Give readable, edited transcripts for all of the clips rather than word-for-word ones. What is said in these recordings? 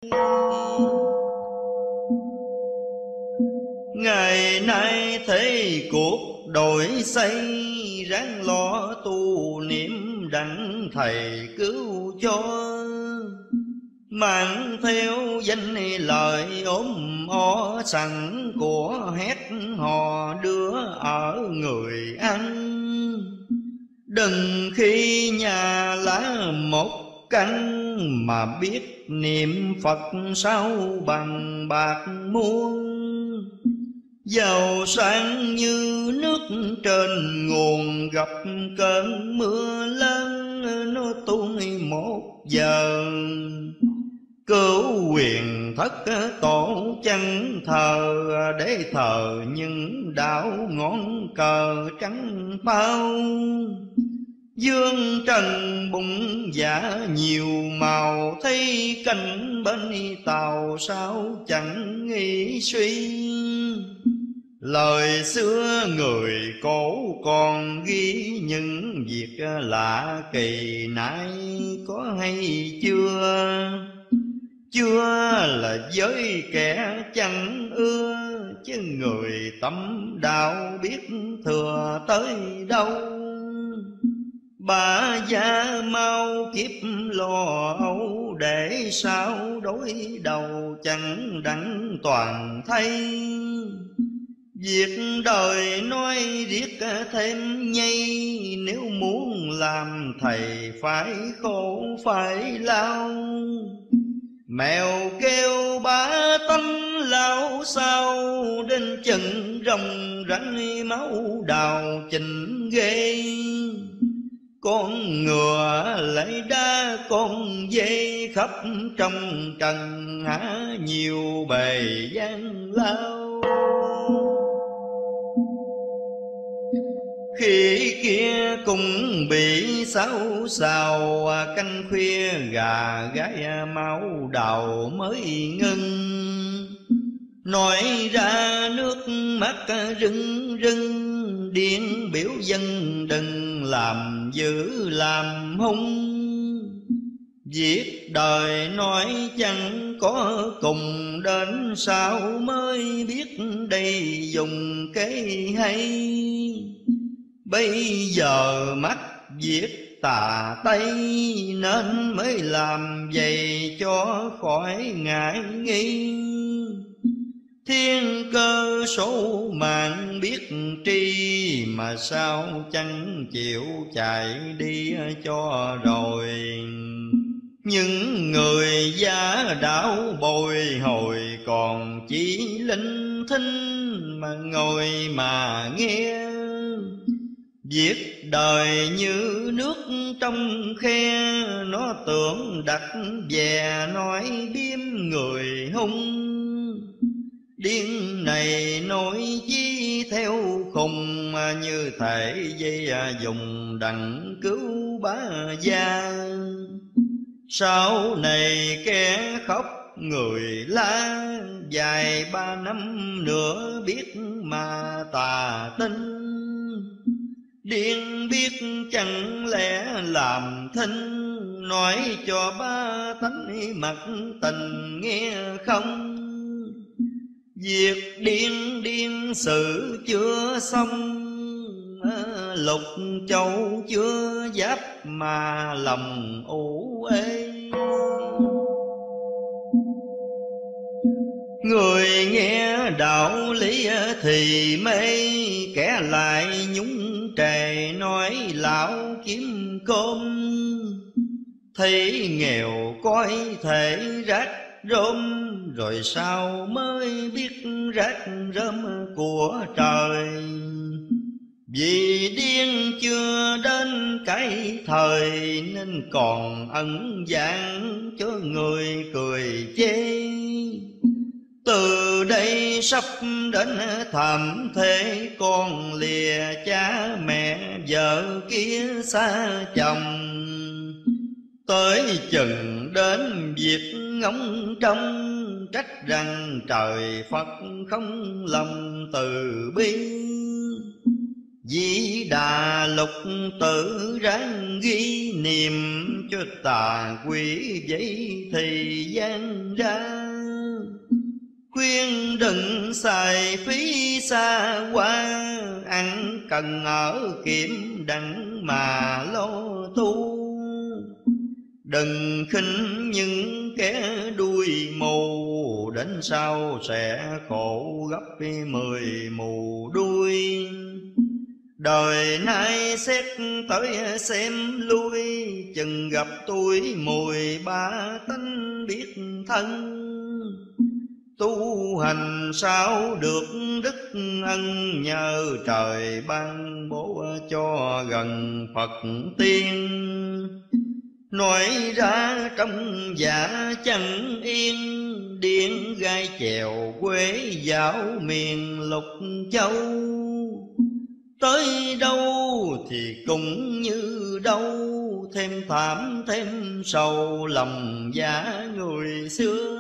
Ngày nay thế cuộc đổi xây, ráng lo tu niệm đặng thầy cứu cho. Mang theo danh lời ốm o sẵn của hét hò đưa ở người ăn. Đừng khi nhà lá một căn, mà biết niệm Phật sao bằng bạc muôn. Giàu sang như nước trên nguồn, gặp cơn mưa lớn nó tuôn một giờ. Cứu quyền thất tổ chân thờ, để thờ những đạo ngón cờ trắng bao. Dương trần bụng dạ nhiều màu, thấy cảnh bên tàu sao chẳng nghĩ suy. Lời xưa người cổ còn ghi, những việc lạ kỳ nay có hay chưa? Chưa là với kẻ chẳng ưa, chứ người tâm đạo biết thừa tới đâu. Bà già mau kiếp lo âu, để sao đối đầu chẳng đặng toàn thay. Việc đời nói riết thêm nhây, nếu muốn làm thầy phải khổ phải lao. Mèo kêu bá tánh lao sao, đến chừng rồng rắn máu đào trình ghê. Con ngựa lấy đá con dê, khắp trong trần há nhiều bề gian lao. Khi kia cũng bị xáo xào, canh khuya gà gái máu đào mới ngưng. Nói ra nước mắt rưng rưng, điên biểu dân đừng làm dữ làm hung. Việc đời nói chẳng có cùng, đến sao mới biết đây dùng cái hay. Bây giờ mắt viết tà tây, nên mới làm vậy cho khỏi ngại nghi. Thiên cơ số mạng biết tri, mà sao chẳng chịu chạy đi cho rồi. Những người giả đạo bồi hồi, còn chỉ linh thinh mà ngồi mà nghe. Việc đời như nước trong khe, nó tưởng đặt về nói biếm người hung. Điên này nói chi theo khùng, như thể dây dùng đặng cứu bá gia. Sau này kẻ khóc người la, dài 3 năm nữa biết mà tà tinh. Điên biết chẳng lẽ làm thinh, nói cho ba tánh mặt tình nghe không. Việc điên điên sự chưa xong, lục châu chưa giáp mà lòng ủ ê. Người nghe đạo lý thì mê, kẻ lại nhúng trề nói lão kiếm cơm. Thấy nghèo coi thể rác rôm, rồi sao mới biết rác rơm của trời. Vì điên chưa đến cái thời, nên còn ẩn dạng cho người cười chê. Từ đây sắp đến thảm thế, con lìa cha mẹ vợ kia xa chồng. Tới chừng đến việc ngóng trông, trách rằng trời Phật không lòng từ bi. Di Đà Lục Tử ráng ghi niệm, cho tà quỷ vậy thì gian ra. Khuyên đừng xài phí xa qua, ăn cần ở kiểm đặng mà lo tu. Đừng khinh những kẻ đuôi mù, đến sau sẽ khổ gấp 10 mù đuôi. Đời nay xét tới xem lui, chừng gặp tuổi 13 tánh biết thân. Tu hành sao được đức ân, nhờ trời ban bố cho gần Phật tiên. Nói ra trong dạ chẳng yên, điên gai chèo quê dạo miền Lục Châu. Tới đâu thì cũng như đâu, thêm thảm thêm sầu lòng dạ người xưa.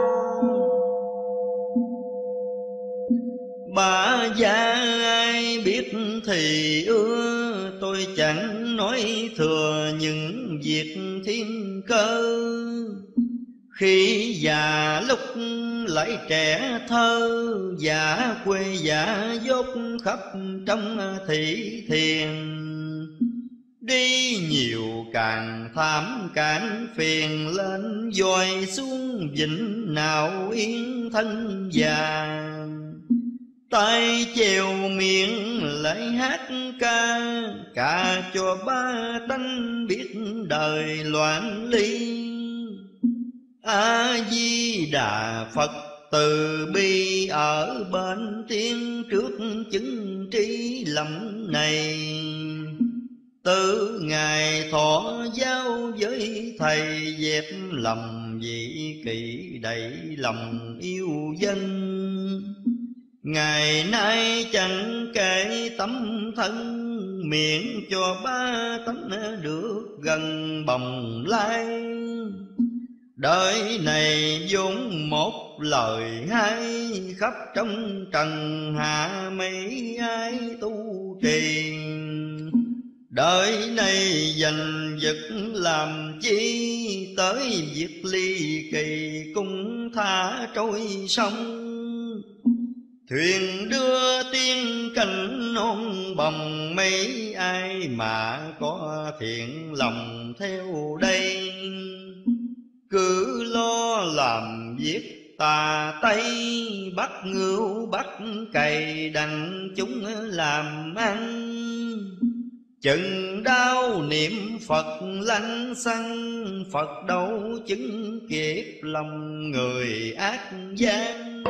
Bà già ai biết thì ưa, tôi chẳng nói thừa những việc thiên cơ. Khi già lúc lại trẻ thơ, giả quê giả dốt khắp trong thị thiền. Đi nhiều càng thảm càng phiền, lên dòi xuống vịnh nào yên thân già. tay chèo miệng lại hát ca, ca cho ba tánh biết đời loạn ly. A Di Đà Phật từ bi ở bên tiên trước chứng trí lầm này. Từ ngày thọ giao với thầy, dẹp lầm vị kỷ đầy lòng yêu dân. Ngày nay chẳng kể tấm thân, miệng cho ba tánh được gần bồng lai. Đời này vốn một lời hay, khắp trong trần hạ mấy ai tu trì. Đời này giành giật làm chi, tới việc ly kỳ cũng tha trôi sông. Thuyền đưa tiên cảnh non bồng, mấy ai mà có thiện lòng theo đây. Cứ lo làm việc tà tây, bắt ngưu bắt cày đành chúng làm ăn. Chừng đau niệm Phật lăng xăng, Phật đâu chứng kịp lòng người ác gian.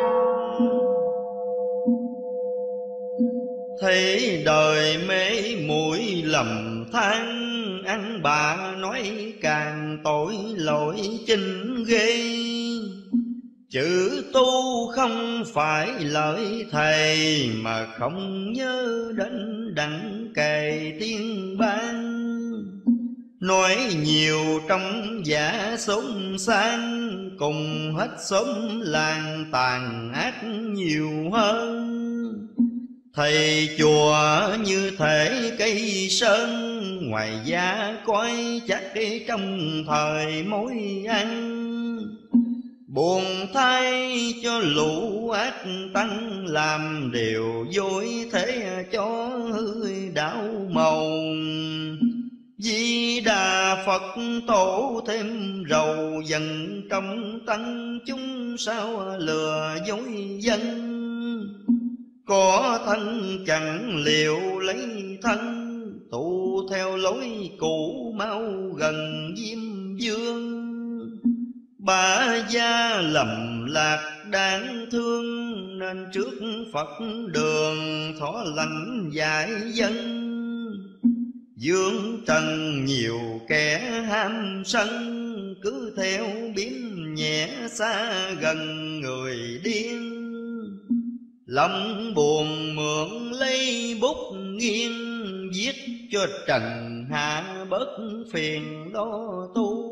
Thấy đời mê muội lầm than, ăn bà nói càng tội lỗi chinh ghê. Chữ tu không phải lợi thầy, mà không nhớ đến đặng cày tiên ban. Nói nhiều trong giả xốn sang, cùng hết xóm làng tàn ác nhiều hơn. Thầy chùa như thể cây sơn, ngoài giá coi chắc trong thời mối ăn. Buồn thay cho lũ ác tăng, làm điều dối thế cho hư đạo màu. Di Đà Phật tổ thêm rầu dần trong tăng chúng, sao lừa dối dân. Có thân chẳng liệu lấy thân, tu theo lối cũ mau gần Diêm Vương. Bà gia lầm lạc đáng thương, nên trước Phật đường thọ lành dạy dân. Dương trần nhiều kẻ ham sân, cứ theo biếm nhẹ xa gần người điên. Lòng buồn mượn lấy bút nghiêng, viết cho trần hạ bớt phiền lo tu.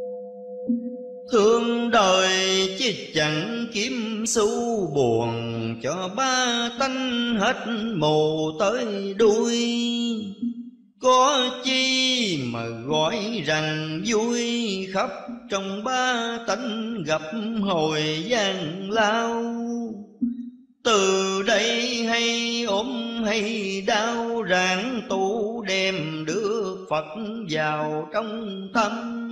Thương đời chứ chẳng kiếm xu buồn, cho ba tánh hết mù tới đuôi. Có chi mà gọi rằng vui, khắp trong ba tánh gặp hồi gian lao. Từ đây hay ốm hay đau, ráng tu đem được Phật vào trong tâm.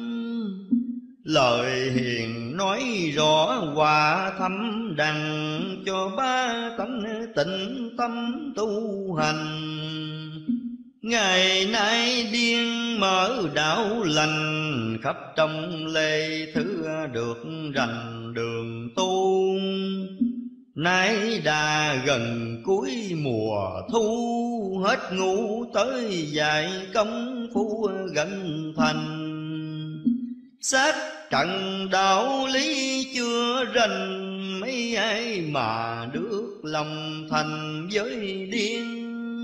Lời hiền nói rõ hòa thâm đằng, cho ba tánh tịnh tâm tu hành. Ngày nay điên mở đạo lành, khắp trong lê thứ được rành đường tu. Nay đã gần cuối mùa thu, hết ngủ tới dạy công phu gần thành. Xác trận đạo lý chưa rành, mấy ai mà được lòng thành với điên.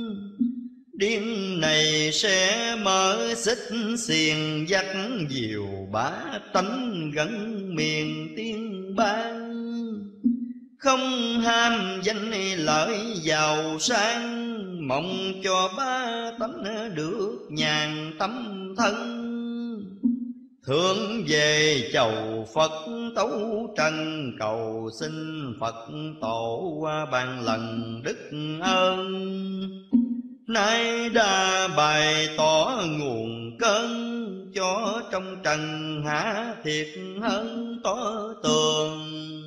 Điên này sẽ mở xích xiềng, dắt diều bá tánh gần miền tiên ban. Không ham danh lợi giàu sang, mong cho ba tánh được nhàn tâm thân. Hướng về chầu Phật tấu trần, cầu xin Phật tổ ban lần đức ơn. Nay đã bày tỏ nguồn cơn, cho trong trần hạ thiệt hơn tỏ tường.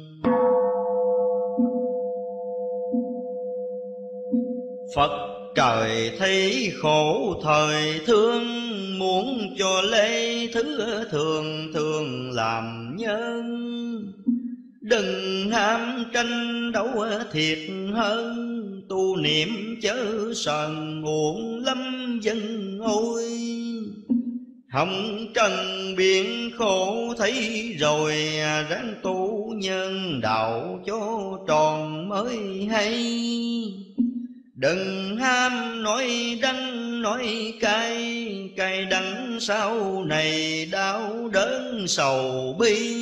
Phật trời thấy khổ thời thương, muốn cho lễ thứ thường thường làm nhân. Đừng ham tranh đấu thiệt hơn, tu niệm chớ sờn uổng lắm dân ôi. Hồng trần biển khổ thấy rồi, ráng tu nhân đạo cho tròn mới hay. Đừng ham nói đắng nói cay, cay đắng sau này đau đớn sầu bi.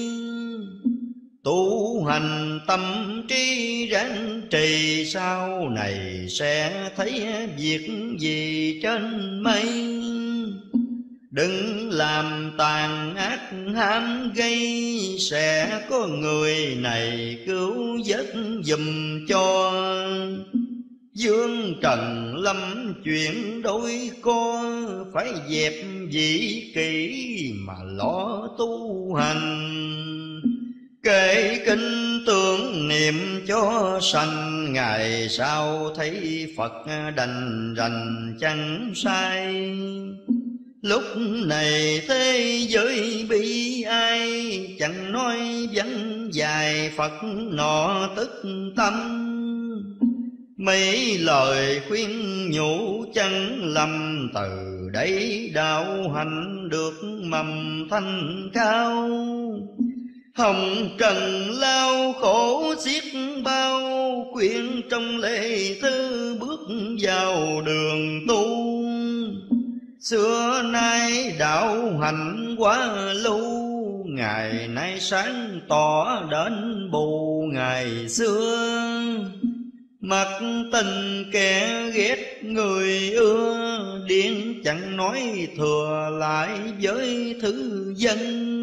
Tu hành tâm trí ráng trì, sau này sẽ thấy việc gì trên mây. Đừng làm tàn ác ham gây, sẽ có người này cứu vớt giùm cho. Dương trần lâm chuyện đôi co, phải dẹp dĩ kỷ mà lo tu hành. Kể kinh tưởng niệm cho sanh, ngày sau thấy Phật đành rành chẳng sai. Lúc này thế giới bi ai, chẳng nói vắng dài Phật nọ tức tâm. Mấy lời khuyên nhủ chẳng lầm, từ đây đạo hành được mầm thanh cao. Hồng trần lao khổ xiết bao, khuyên trong lễ thư bước vào đường tu. Xưa nay đạo hành quá lưu, ngày nay sáng tỏ đến bù ngày xưa. Mặc tình kẻ ghét người ưa, điên chẳng nói thừa lại với thứ dân.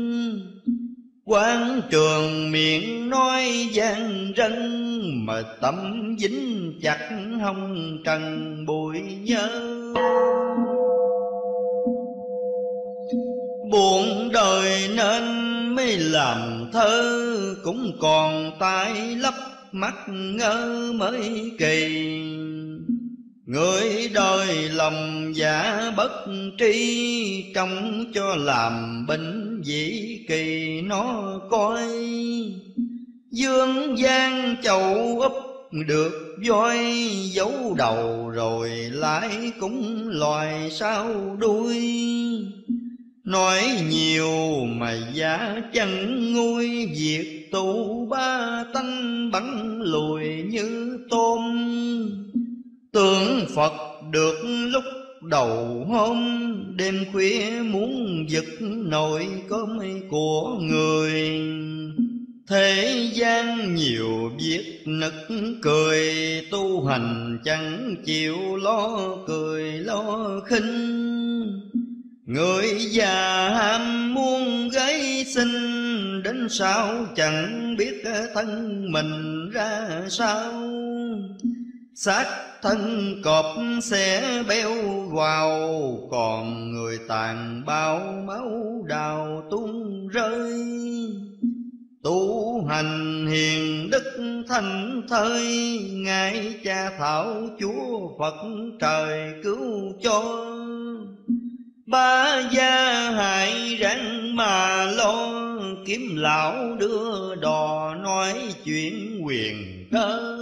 Quán trường miệng nói gian rân, mà tâm dính chặt hông trần bụi nhớ. Buồn đời nên mới làm thơ, cũng còn tai lấp mắt ngơ mới kỳ. Người đời lòng dạ bất tri, trông cho làm bệnh dĩ kỳ nó coi. Dương gian chầu úp được voi, giấu đầu rồi lại cũng loài sau đuôi. Nói nhiều mà giá chẳng nguôi, việc tu ba tánh bắn lùi như tôm. Tưởng Phật được lúc đầu hôm, đêm khuya muốn giật nồi cơm của người. Thế gian nhiều việc nực cười, tu hành chẳng chịu lo cười lo khinh. Người già ham muốn gái xinh, đến sao chẳng biết thân mình ra sao. Xác thân cọp sẽ béo vào, còn người tàn bao máu đào tuôn rơi. Tu hành hiền đức thanh thơi, ngài cha thảo Chúa Phật trời cứu cho. Ba gia hại ráng mà lo, kiếm lão đưa đò nói chuyện quyền cơ.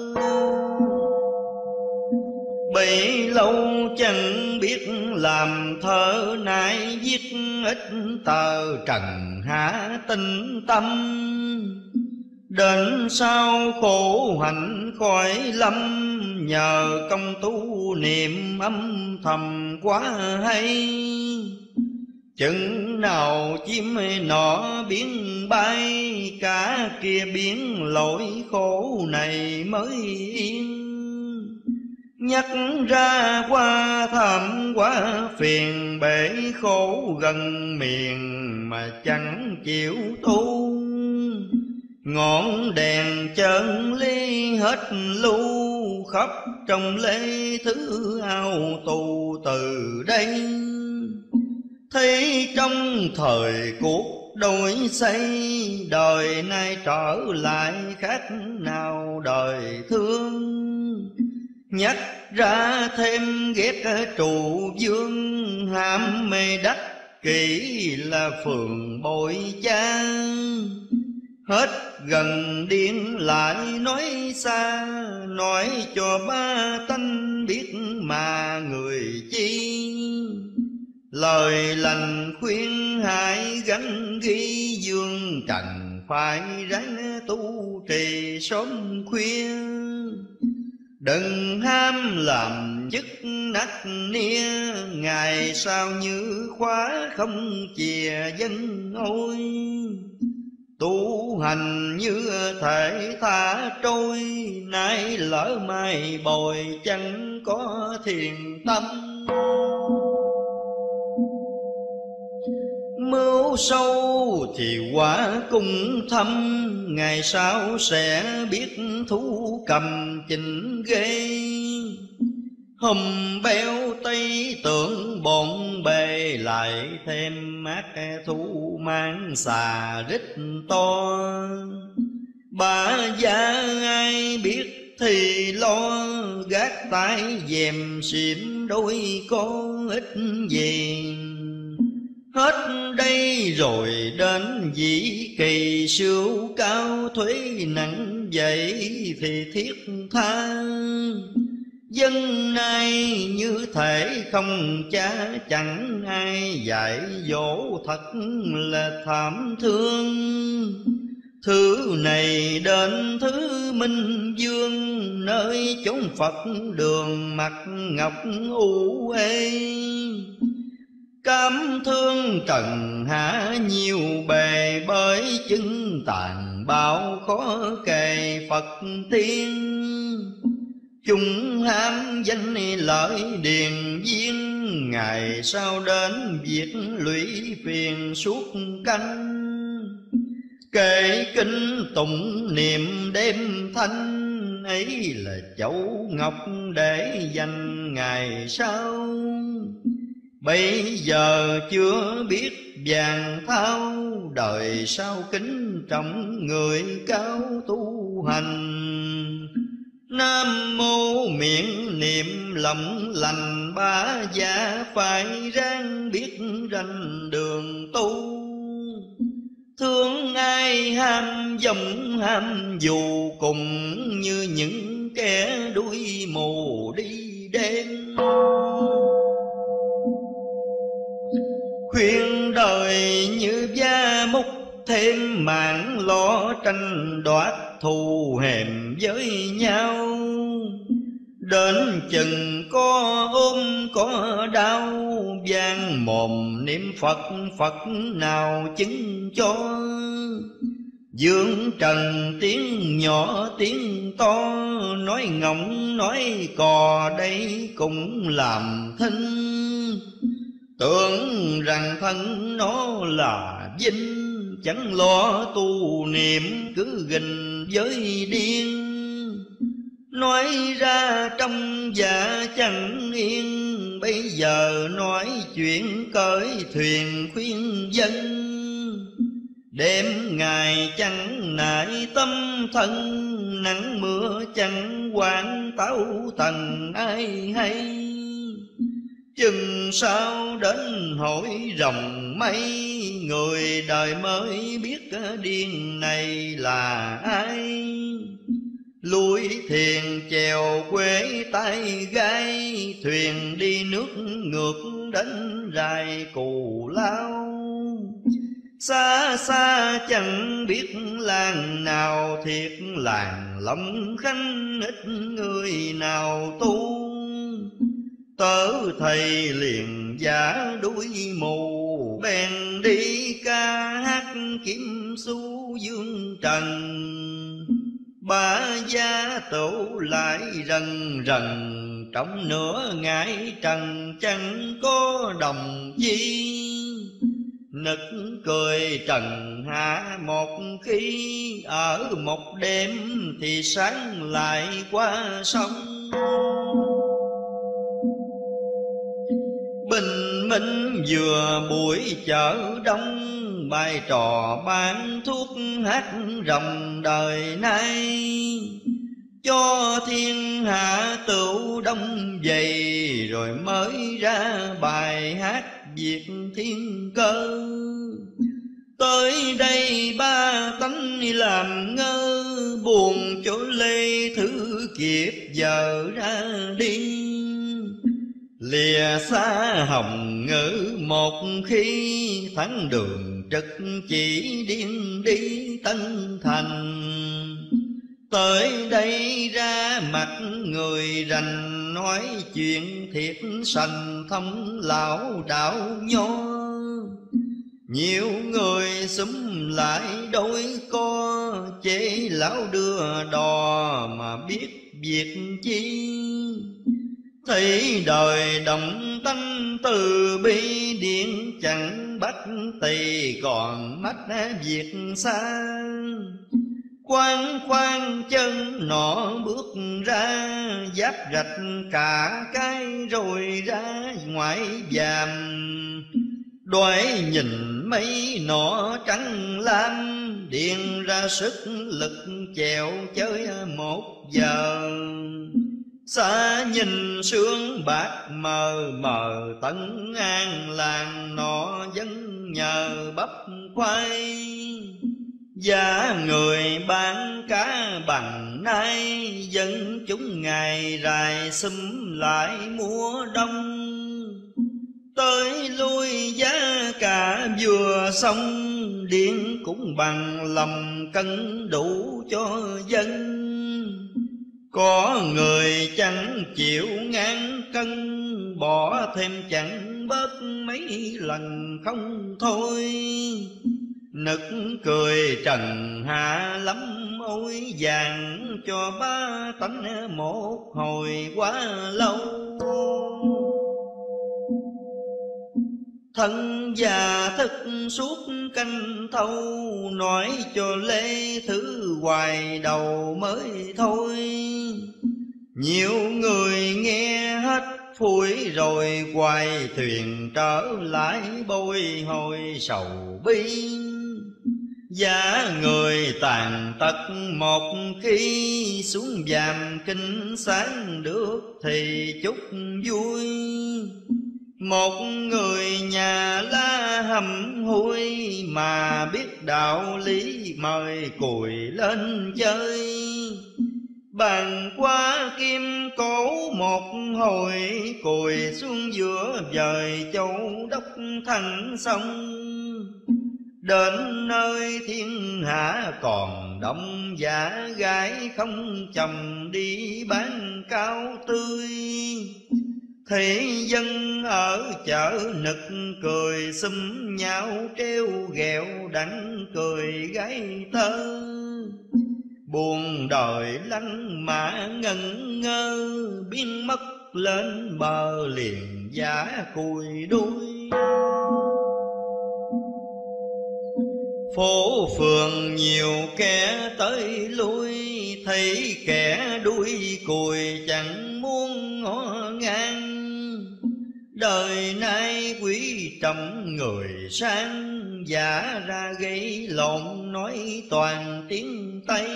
Bấy lâu chẳng biết làm thơ, nay viết ít tờ trần hạ tinh tâm. Đến sau khổ hạnh khỏi lâm, nhờ công tu niệm âm thầm quá hay. Chừng nào chim nọ biến bay, cả kia biến lỗi khổ này mới yên. Nhắc ra qua thảm quá phiền, bể khổ gần miền mà chẳng chịu tu. Ngọn đèn chân ly hết lưu, khắp trong lễ thứ ao tù từ đây. Thấy trong thời cuộc đổi xây, đời nay trở lại khác nào đời thương. Nhắc ra thêm ghét trụ vương, ham mê đắc kỹ là phường bội cha. Hết gần điên lại nói xa, nói cho ba tánh biết mà người chi. Lời lành khuyên hãy gắn ghi, dương trần phải ráng tu trì sớm khuya. Đừng ham làm chức nắc nia, ngày sau như khóa không chìa dân ôi. Tu hành như thể thả trôi, nay lỡ mai bồi chẳng có thiền tâm. Mưu sâu thì quả cũng thâm, ngày sau sẽ biết thú cầm chỉnh ghê. Hùm béo tây tưởng bộn bề, lại thêm mát thú mang xà rít to. Bà già ai biết thì lo, gác tay dèm xỉm đôi con ít gì. Hết đây rồi đến dĩ kỳ, siêu cao thuế nặng vậy thì thiết tha. Dân nay như thể không cha, chẳng ai dạy dỗ thật là thảm thương. Thứ này đến thứ Minh Dương, nơi chốn Phật đường mặt ngọc u ê. Cám thương trần hạ nhiều bề, bởi chứng tàn bạo khó kề Phật tiên. Chúng ham danh lợi điền viên, ngày sau đến việc lũy phiền suốt canh. Kể kinh tụng niệm đêm thanh, ấy là châu ngọc để dành ngày sau. Bây giờ chưa biết vàng thao, đời sau kính trọng người cao tu hành. Nam mô miệng niệm lầm lành, ba gia phải ráng biết ranh đường tu. Thương ai ham dòng ham dù, cùng như những kẻ đuôi mù đi đêm. Khuyên đời như gia múc, thêm mạng lo tranh đoạt thù hèm với nhau. Đến chừng có ôm có đau, vang mồm niệm Phật, Phật nào chứng cho. Dương trần tiếng nhỏ tiếng to, nói ngọng nói cò đây cũng làm thinh. Tưởng rằng thân nó là vinh, chẳng lo tu niệm cứ gìn với điên. Nói ra trong dạ chẳng yên, bây giờ nói chuyện cởi thuyền khuyên dân. Đêm ngày chẳng nại tâm thân, nắng mưa chẳng quản táo tần ai hay. Chừng sao đến hội rồng mây, người đời mới biết điên này là ai. Lui thiền chèo quê tay gai, thuyền đi nước ngược đến rài Cù Lao. Xa xa chẳng biết làng nào, thiệt làng Long Khánh ít người nào tu. Tớ thầy liền giả đuổi mù, bèn đi ca hát kiếm xu dương trần. Ba gia tổ lại rần rần, trong nửa ngày trần chẳng có đồng chi. Nực cười trần hạ một khi, ở một đêm thì sáng lại qua sông. Bình minh vừa buổi chợ đông, bài trò bán thuốc hát ròng đời nay. Cho thiên hạ tựu đông dày, rồi mới ra bài hát Việt thiên cơ. Tới đây ba tánh làm ngơ, buồn chỗ lê thứ kiếp giờ ra đi. Lìa xa hồng ngữ một khi, thắng đường trực chỉ điên đi Tân Thành. Tới đây ra mặt người rành, nói chuyện thiệt sành thông lão đạo nho. Nhiều người xúm lại đôi co, chế lão đưa đò mà biết việc chi. Thấy đời động tánh từ bi, điện chẳng bắt tỳ còn mắt việc xa. Khoan khoan chân nọ bước ra, giáp rạch cả cái rồi ra ngoại giàm. Đoái nhìn mấy nọ trắng lam, điền ra sức lực chèo chơi 1 giờ. Xa nhìn sương bạc mờ mờ, Tân An làng nọ vẫn nhờ bắp khoai. Giá người bán cá bằng nay, dân chúng ngày rày xúm lại mùa đông. Tới lui giá cả vừa xong, điện cũng bằng lầm cân đủ cho dân. Có người chẳng chịu ngàn cân, bỏ thêm chẳng bớt mấy lần không thôi. Nực cười trần hạ lắm ôi, vàng cho ba tánh một hồi quá lâu. Thân già thức suốt canh thâu, nói cho lê thứ hoài đầu mới thôi. Nhiều người nghe hết phủi rồi, hoài thuyền trở lại bồi hồi sầu bi. Giá người tàn tật một khi, xuống giàm kinh sáng được thì chúc vui. Một người nhà la hầm hôi, mà biết đạo lý mời cùi lên chơi. Bàn qua kim cổ một hồi, cùi xuống giữa dời châu đốc thành sông. Đến nơi thiên hạ còn đông giả gái không chồng, đi bán cao tươi. Thế dân ở chợ nực cười xúm nhau treo ghẹo đặng cười gái tơ. Buồn đời lăn mã ngẩn ngơ, biến mất lên bờ liền giả cùi đuôi. Phố phường nhiều kẻ tới lui, thấy kẻ đuôi cùi chẳng muốn ngó ngang. Đời nay quý trọng người sang, giả ra gây lộn nói toàn tiếng Tây.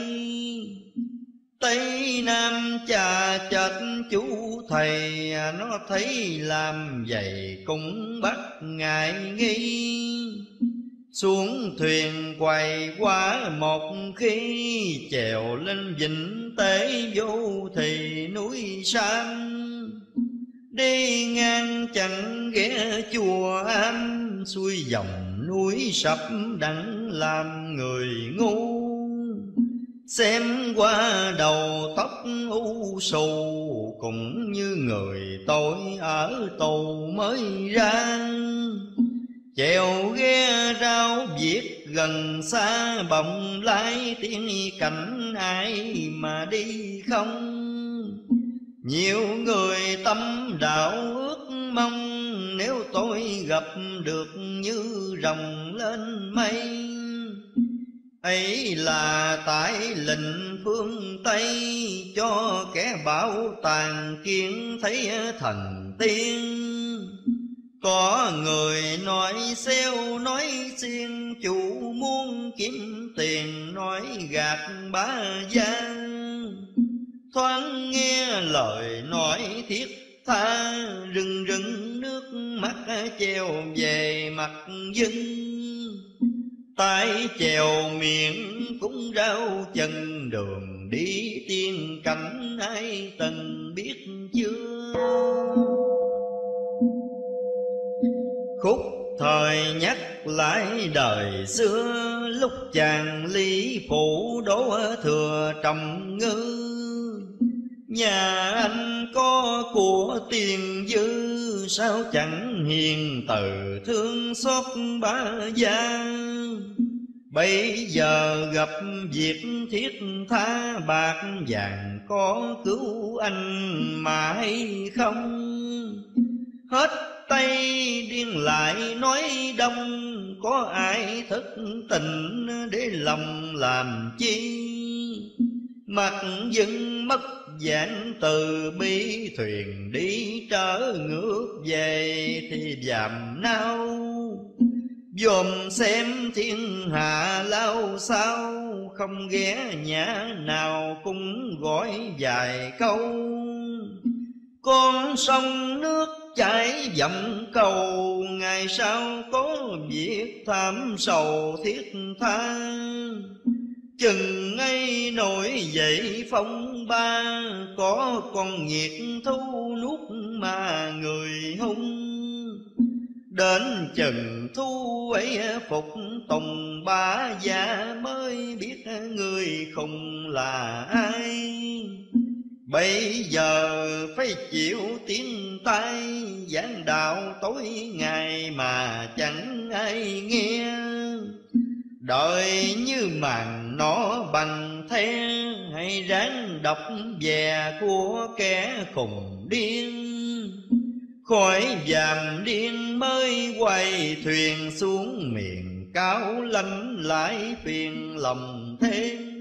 Tây Nam cha chết chú thầy, nó thấy làm vậy cũng bắt ngại nghi. Xuống thuyền quay qua một khi, chèo lên vịnh Tế Vô thì núi Sam. Đi ngang chẳng ghé chùa Am, xuôi dòng núi sập đặng làm người ngu. Xem qua đầu tóc u sù, cũng như người tội ở tù mới ra. Chèo ghe rau viết gần xa, bồng lái tiếng cảnh ai mà đi không. Nhiều người tâm đạo ước mong, nếu tôi gặp được như rồng lên mây. Ấy là tại lệnh phương Tây, cho kẻ bảo tàng kiến thấy thần tiên. Có người nói xeo nói xiên, chủ muốn kiếm tiền nói gạt bá gia. Thoáng nghe lời nói thiết tha, rưng rưng nước mắt treo về mặt dân. tay chèo miệng cũng rau chân, đường đi tiên cảnh ai từng biết chưa. Khúc thời nhắc lại đời xưa, lúc chàng Lý Phủ đổ thừa Trọng Ngư. Nhà anh có của tiền dư, sao chẳng hiền từ thương xót bá gia. Bây giờ gặp việc thiết tha, bạc vàng có cứu anh mà hay không? Hết tay điên lại nói đông, có ai thất tình để lòng làm chi? Mặc dưng mất dạng từ bi, thuyền đi trở ngược về thì dàm nao. Dòm xem thiên hạ lao sao, không ghé nhà nào cũng gọi vài câu. Con sông nước chảy dặm cầu, ngày sau có việc thảm sầu thiết tha. Chừng ngay nổi dậy phong ba, có con nhiệt thu nuốt mà người hung. Đến chừng thu ấy phục tùng bá gia, mới biết người khùng là ai. Bây giờ phải chịu tiếng tai, giảng đạo tối ngày mà chẳng ai nghe. Đời như màn nó bằng the, hay ráng đọc về của kẻ khùng điên. Khỏi dàm điên mới quay thuyền xuống miền cao lanh, lại phiền lòng thêm.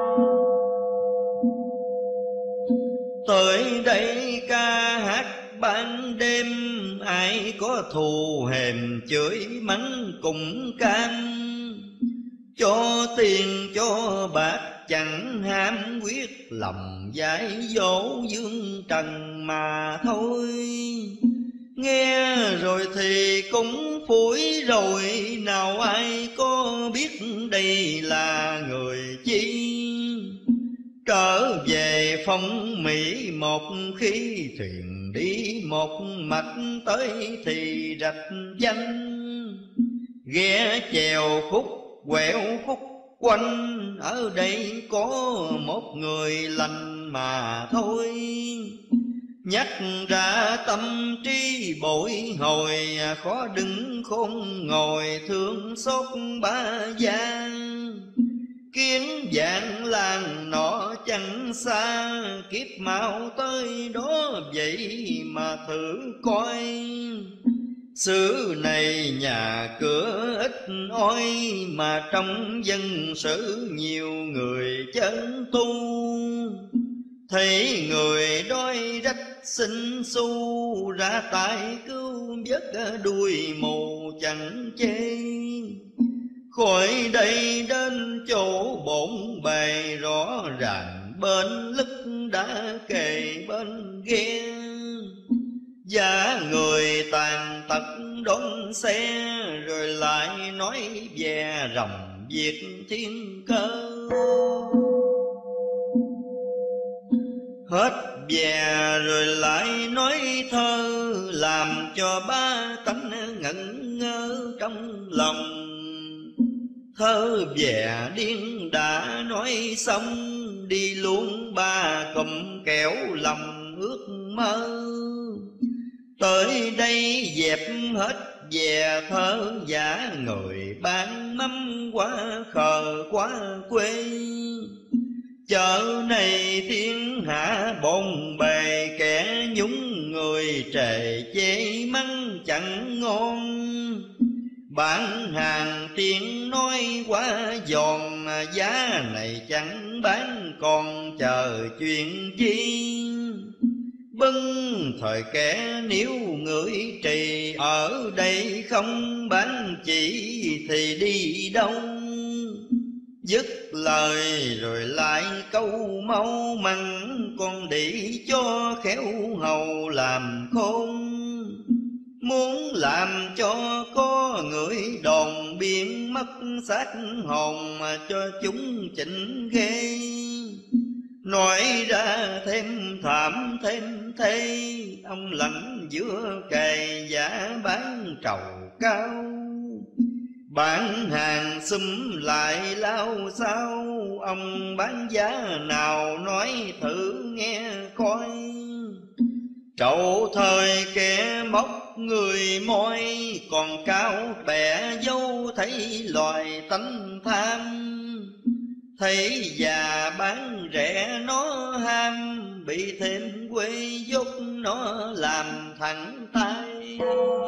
Tới đây ca hát ban đêm, ai có thù hèm chửi mắng cùng cam. Cho tiền cho bạc chẳng ham quyết, lòng giải dỗ dương trần mà thôi. Nghe rồi thì cũng phủi rồi, nào ai có biết đây là người chi. Trở về phong Mỹ một khi, thuyền đi một mạch tới thì rạch danh. Ghé chèo khúc quẹo khúc quanh, ở đây có một người lành mà thôi. nhắc ra tâm trí bội hồi, khó đứng khôn ngồi thương xót ba gian. Kiến dạng làng nọ chẳng xa, kiếp mau tới đó vậy mà thử coi. Xứ này nhà cửa ít ỏi, mà trong dân sự nhiều người chân tu. Thấy người đói rách xin xu, ra tay cứu vớt đuôi mù chẳng chê. Khỏi đây đến chỗ bổn bề, rõ ràng bên lức đã kề bên ghe. Giá người tàn tật đón xe, rồi lại nói về rồng việc thiên cơ. Hết về rồi lại nói thơ, làm cho ba tánh ngẩn ngơ trong lòng. Thơ về điên đã nói xong, đi luôn ba cụm kẻo lòng ước mơ. Tới đây dẹp hết về thơ giả, người bán mắm quá khờ quá quê. Chợ này thiên hạ bồn bề, kẻ nhúng người trề chê mắng chẳng ngon. Bán hàng tiếng nói quá giòn, giá này chẳng bán còn chờ chuyện chi. Bưng thời kẻ nếu ngửi trì, ở đây không bán chỉ thì đi đâu. Dứt lời rồi lại câu mau măng, con đĩ cho khéo hầu làm khôn. Muốn làm cho có người đồn biến mất xác hồn, mà cho chúng chỉnh ghê. Nói ra thêm thảm thêm thê, ông lãnh giữa cày giá bán trầu cao. Bán hàng xúm lại lao sao, ông bán giá nào nói thử nghe coi. Trậu thời kẻ móc người môi, còn cao bẻ dâu thấy loài tánh tham. Thấy già bán rẻ nó ham, bị thêm quê dốc nó làm thẳng tay.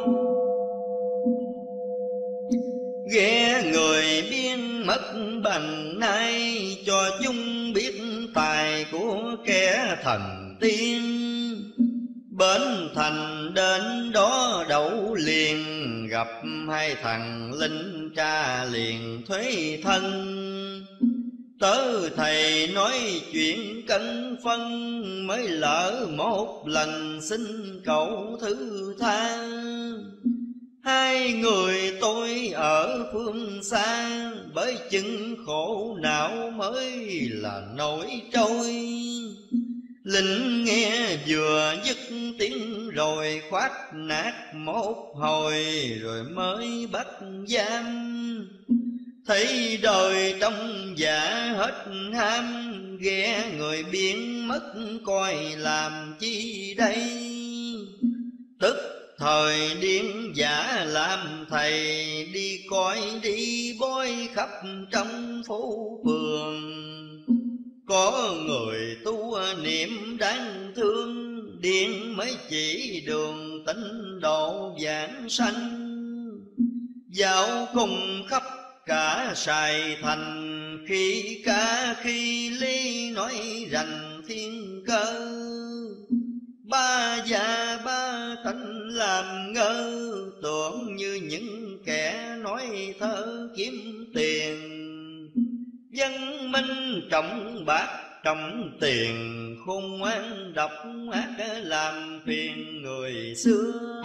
Ghé người biên mất bằng nay, cho chúng biết tài của kẻ thần tiên. Bến thành đến đó đậu liền, gặp hai thằng linh tra liền thuế thân. Tớ thầy nói chuyện cân phân, mới lỡ một lần xin cậu thứ tha. Hai người tôi ở phương xa, bởi chừng khổ não mới là nổi trôi. Lính nghe vừa dứt tiếng rồi khoát nát một hồi, rồi mới bắt giam. Thấy đời trong dạ hết ham, ghé người biến mất coi làm chi đây. Tức thời điên giả làm thầy, đi coi đi bói khắp trong phố phường. Có người tu niệm đáng thương, điên mới chỉ đường tịnh độ giảng sanh. Dạo cùng khắp cả Sài Thành, khi ca khi ly nói rành thiên cơ. Ba già ba tánh làm ngơ, tưởng như những kẻ nói thơ kiếm tiền. Dân minh trọng bạc trọng tiền, khôn ngoan độc ác làm phiền người xưa.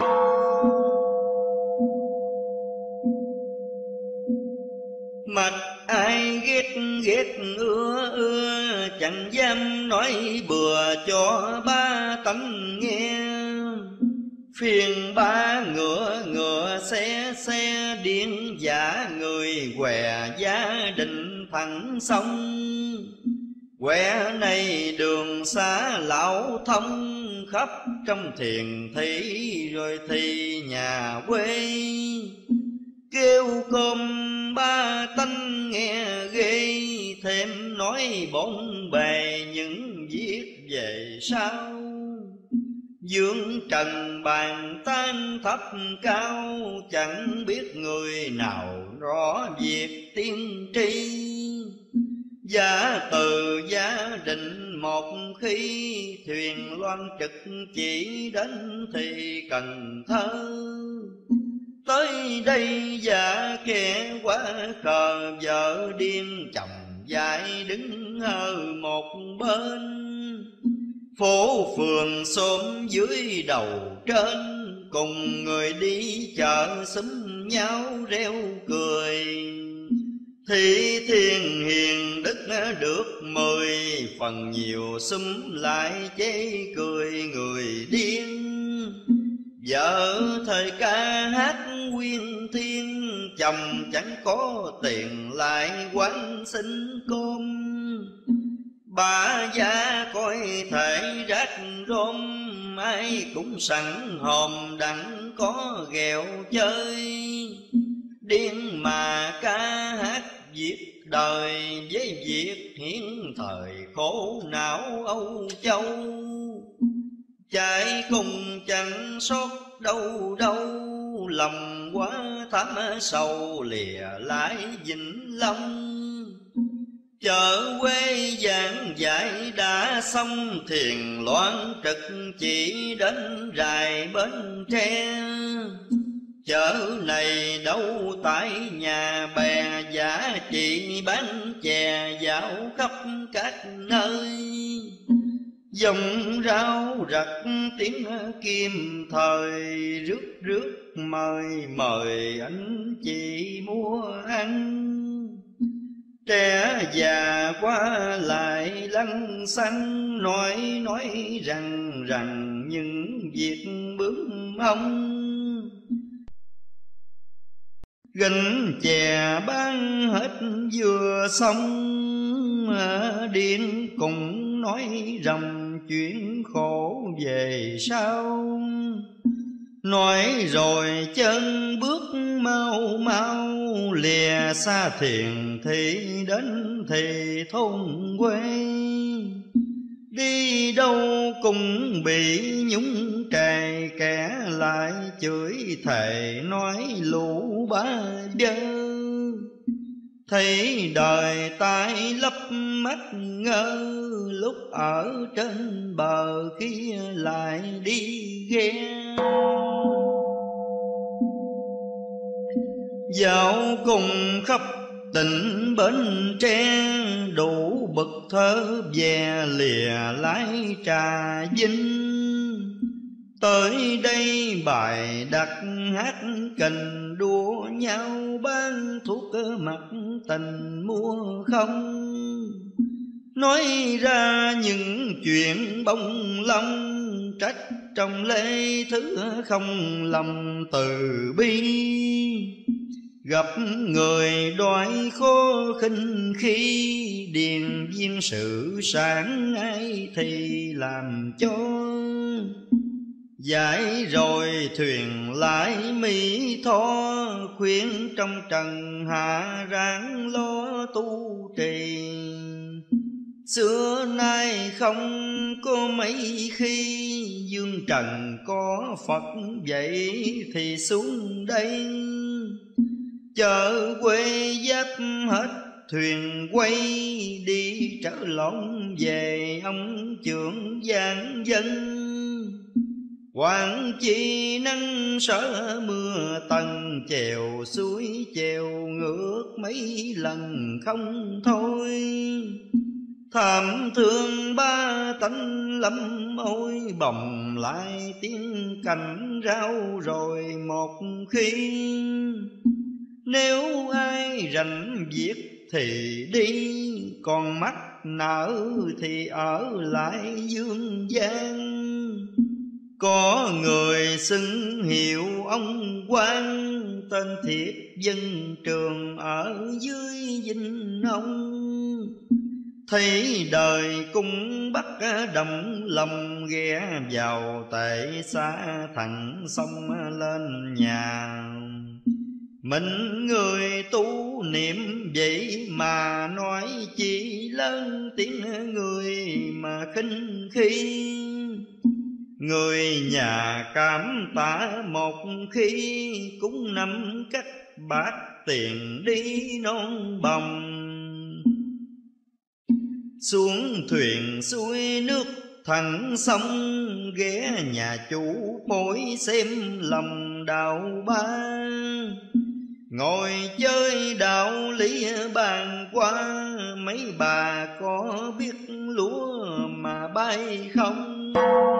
Mặt ai ghét ghét ưa, chẳng dám nói bừa cho ba tánh nghe. Phiền ba ngựa xe điên giả, người què gia đình thẳng xong. Quẻ này đường xá lão thông, khắp trong thiền thị rồi thì nhà quê. Kêu cơm ba tánh nghe ghê, thêm nói bốn bề những việc về sau. Dương trần bàn tan thấp cao, chẳng biết người nào rõ việc tiên tri. Giả từ gia định một khi, thuyền loan trực chỉ đến thì Cần Thơ. Tới đây giả kẻ quá khờ, vợ điên chồng dại đứng ở một bên. Phố phường xóm dưới đầu trên, cùng người đi chợ xúm nhau reo cười. Thị thiên hiền đức được 10, phần nhiều xúm lại chê cười người điên. Vợ thời ca hát quyên thiên, chồng chẳng có tiền lại quán xin cơm. Bà già coi thể rác rôm, ai cũng sẵn hòm đặng có ghẹo chơi. Điên mà ca hát viết đời, với việc hiến thời khổ não Âu Châu. Chạy cùng chẳng sót đâu đâu, lòng quá thắm sầu lìa lại Vĩnh Long. Chợ quê giảng dạy đã xong, thiền loan trực chỉ đến rài Bến Tre. Chợ này đâu tại nhà bè, giả chị bán chè dạo khắp các nơi. Dòng rau rặt tiếng kim thời, rước rước mời mời anh chị mua ăn. Trẻ già qua lại lăng xăng, nói rằng những việc bướm hông. Gánh chè bán hết vừa xong, điên cùng nói rầm chuyện khổ về sau. Nói rồi chân bước mau mau, lìa xa thiền thị đến thì thôn quê. Đi đâu cũng bị nhúng trề, kẻ lại chửi thề nói lũ bá dơ. Thấy đời tai lấp mắt ngơ, lúc ở trên bờ khi lại đi ghe. Dạo cùng khắp tỉnh Bến Tre, đủ bậc thơ về lìa lái Trà Vinh. Tới đây bài đặt hát kình, đua nhau bán thuốc mặt tình mua không. Nói ra những chuyện bông lông, trách trong lê thứ không lầm từ bi. Gặp người đói khó khinh khi, điền viên sự sáng ai thì làm cho. Giải rồi thuyền lại Mỹ Tho, khuyên trong trần hạ ráng lo tu trì. Xưa nay không có mấy khi, dương trần có Phật vậy thì xuống đây. Chợ quê dắt hết thuyền quay, đi trở lộn về ông trưởng giang dân. Quảng chi nắng sợ mưa tầng, chèo suối chèo ngược mấy lần không thôi. Thảm thương ba tánh lắm ôi, bồng lại tiếng cành rau rồi một khi. Nếu ai rảnh việc thì đi, còn mắc nợ thì ở lại dương gian. Có người xưng hiệu ông quan, tên thiệt dân trường ở dưới Vinh Ông. thấy đời cung bắt đồng lòng, ghé vào tệ xa thẳng sông lên nhà. Mình người tu niệm vậy mà nói chỉ lớn tiếng người mà khinh khi. Người nhà cảm tạ một khi, cũng nắm cách bát tiền đi non bồng. Xuống thuyền xuôi nước thẳng sông, ghé nhà chủ bối xem lòng đạo ba. Ngồi chơi đạo lý bàn qua, mấy bà có biết lúa mà bay không?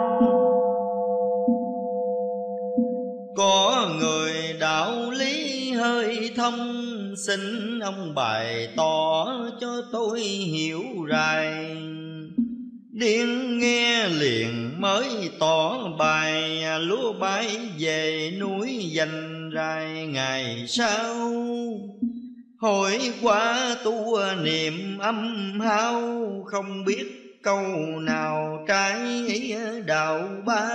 Có người đạo lý hơi thông, xin ông bày tỏ cho tôi hiểu rài. Điên nghe liền mới tỏ bài, lúa bay về núi dành rài ngày sau. Hỏi qua tu niệm âm hao, không biết câu nào trái ý đạo ba.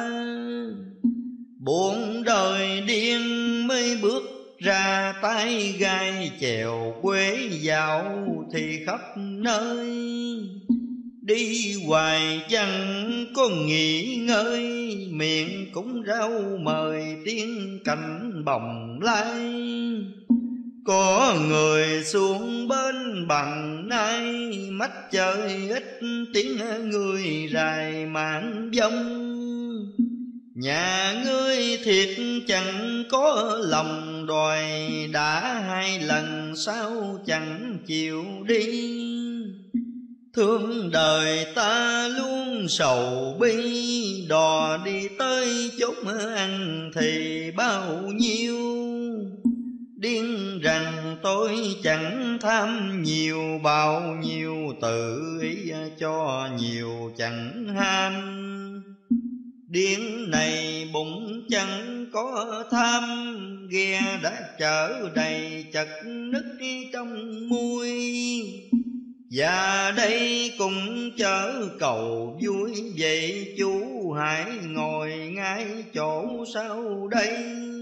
Buồn đời điên mới bước ra tay gai, chèo quê dạo thì khắp nơi. Đi hoài chẳng có nghỉ ngơi, miệng cũng rau mời tiếng cảnh bồng lai. Có người xuống bên bằng nay, mắt chơi ít tiếng người rài mạng vong. Nhà ngươi thiệt chẳng có lòng đòi, đã hai lần sao chẳng chịu đi. Thương đời ta luôn sầu bi, đò đi tới chốn ăn thì bao nhiêu. Điên rằng tôi chẳng tham nhiều, bao nhiêu tự ý cho nhiều chẳng ham. Điên này bụng chẳng có tham, ghe đã chở đầy chật nứt trong mui. Và đây cũng chở cầu vui, vậy chú hãy ngồi ngay chỗ sau đây.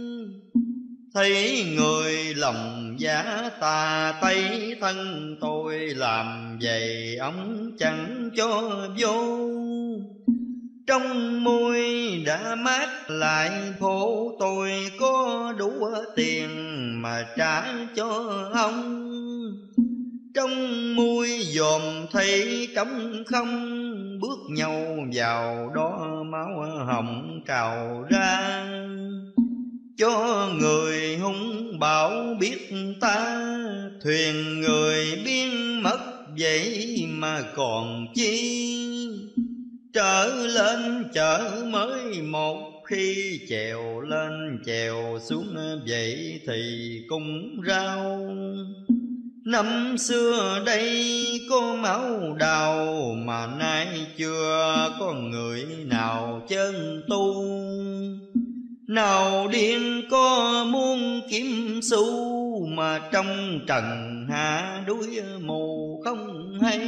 Thấy người lòng giả tà tây, thân tôi làm vậy ông chẳng cho vô. Trong môi đã mát lại phố, tôi có đủ tiền mà trả cho ông. Trong môi dòm thấy trống không, bước nhau vào đó máu hồng trào ra. Cho người hung bạo biết ta, thuyền người biến mất vậy mà còn chi. Trở lên chợ mới một khi, chèo lên chèo xuống vậy thì cũng rau. Năm xưa đây có máu đào, mà nay chưa có người nào chân tu. Nào điên có muốn kiếm xu, mà trong trần hạ đuối mù không hay.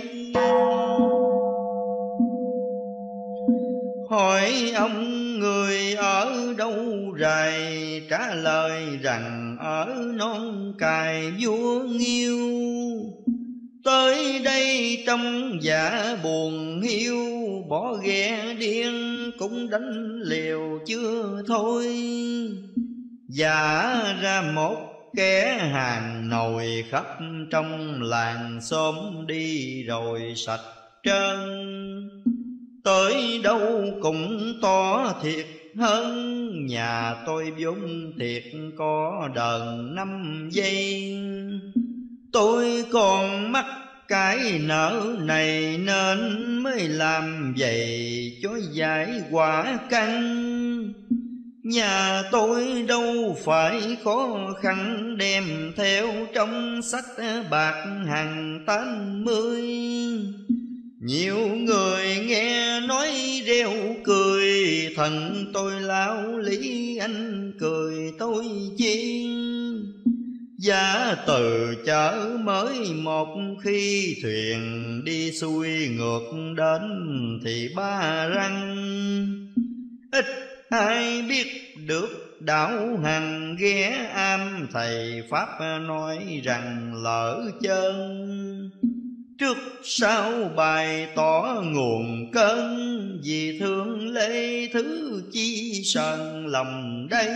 Hỏi ông người ở đâu rày, trả lời rằng ở non cài vua Nghiêu. Tới đây trong dạ buồn hiu, bỏ ghe điên cũng đánh liều chưa thôi. Giả ra một kẻ hàng nồi khắp trong làng xóm, đi rồi sạch trơn. Tới đâu cũng to thiệt hơn, nhà tôi vốn thiệt có đờn 5 giây. Tôi còn mắc cái nợ này nên mới làm vậy cho giải quả căn. Nhà tôi đâu phải khó khăn, đem theo trong sách bạc hàng 80. Nhiều người nghe nói reo cười, thần tôi lão lý anh cười tôi chi. Giá từ chợ mới một khi thuyền đi xuôi ngược đến thì Ba Răng. Ít ai biết được đạo hành ghé am thầy Pháp nói rằng lỡ chân. Trước sau bày tỏ nguồn cơn, vì thương lễ thứ chi sờn lòng đây.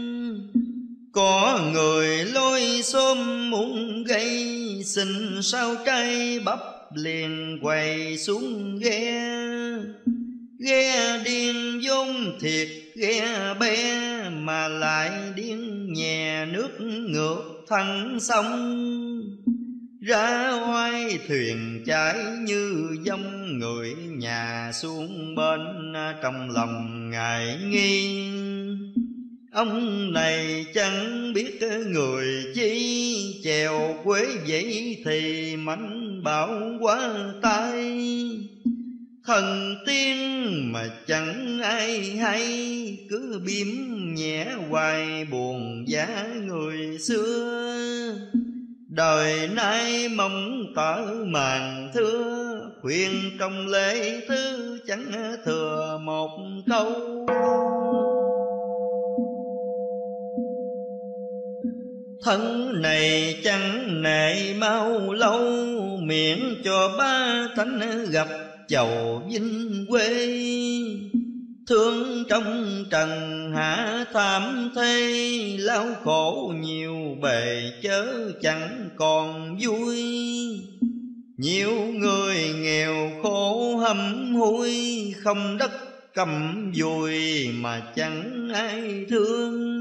Có người lôi xôm muốn gây, xin sao trai bắp liền quay xuống ghe. Ghe điên vốn thiệt ghe bé, mà lại điên nhè nước ngược thân sông. Ra oai thuyền chảy như dông, người nhà xuống bên trong lòng ngại nghi. Ông này chẳng biết người chi, chèo quế vậy thì mảnh bảo quá tay. Thần tiên mà chẳng ai hay, cứ biếm nhẹ hoài buồn giá người xưa. Đời nay mong tở màn thưa, khuyên trong lễ thứ chẳng thừa một câu. Thân này chẳng nệ mau lâu, miễn cho ba thánh gặp chầu vinh quê. Thương trong trần hạ tham thê, lao khổ nhiều bề chớ chẳng còn vui. Nhiều người nghèo khổ hầm hối, không đất cầm vùi mà chẳng ai thương.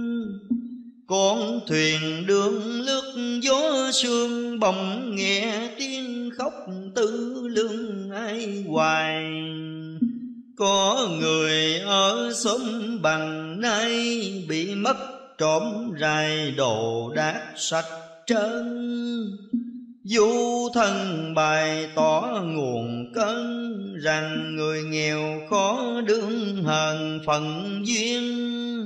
Con thuyền đường lướt gió sương, bỗng nghe tiếng khóc tư lương ai hoài. Có người ở xóm Bằng nay, bị mất trộm rài đồ đạc sạch trơn. Du thân bày tỏ nguồn cơn, rằng người nghèo khó đương hờn phận duyên.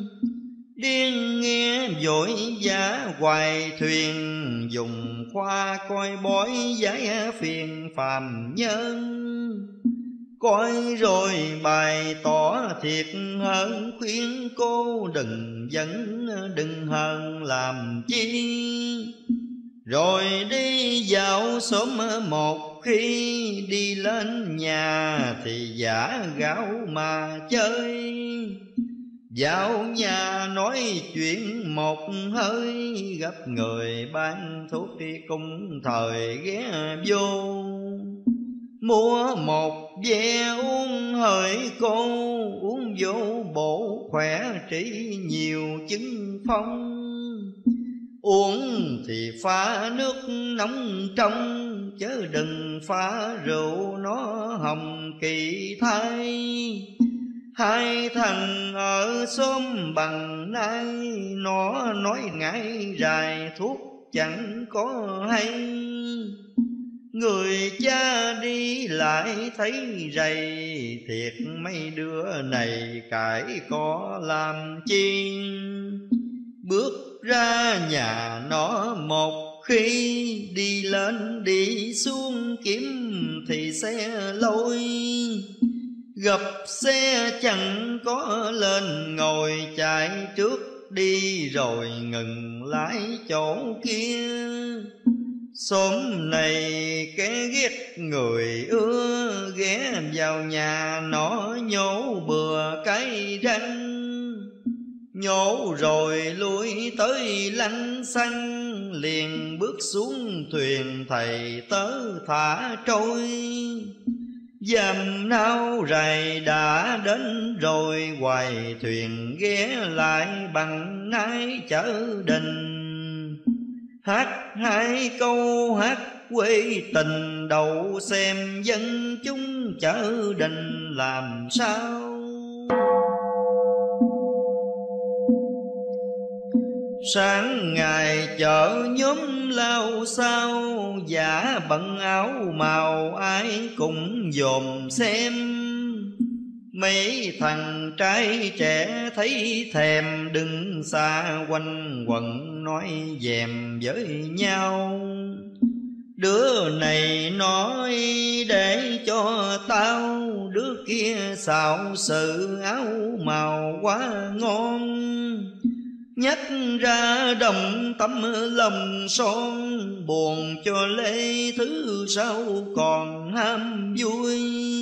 Điên nghe vội vã hoài thuyền, dùng khoa coi bói giải phiền phàm nhân. Coi rồi bày tỏ thiệt hơn, khuyên cô đừng dẫn đừng hờn làm chi. Rồi đi dạo xóm một khi, đi lên nhà thì giả gạo mà chơi. Vào nhà nói chuyện một hơi, gặp người bán thuốc đi cùng thời ghé vô. Mua một ve uống hỡi cô, uống vô bổ khỏe trị nhiều chứng phong. Uống thì pha nước nóng trong, chớ đừng pha rượu nó hồng kỳ thay. Hai thằng ở xóm Bằng nay, nó nói ngại rài thuốc chẳng có hay. Người cha đi lại thấy rầy, thiệt mấy đứa này cãi có làm chi. Bước ra nhà nó một khi, đi lên đi xuống kiếm thì xe lôi. Gặp xe chẳng có lên ngồi, chạy trước đi rồi ngừng lái chỗ kia. Xóm này kẻ ghét người ưa, ghé vào nhà nó nhổ bừa cái răng. Nhổ rồi lui tới lăng xăng, liền bước xuống thuyền thầy tớ thả trôi. Dầm nao rày đã đến rồi, hoài thuyền ghé lại Bằng nái chở đình. Hát hai câu hát quê tình, đầu xem dân chúng chở đình làm sao. Sáng ngày chợ nhóm lao sao, giả bận áo màu ai cũng dòm xem. Mấy thằng trai trẻ thấy thèm, đừng xa quanh quẩn nói dèm với nhau. Đứa này nói để cho tao, đứa kia xạo sự áo màu quá ngon. Nhắc ra đầm tấm lòng son, buồn cho lê thứ sau còn ham vui.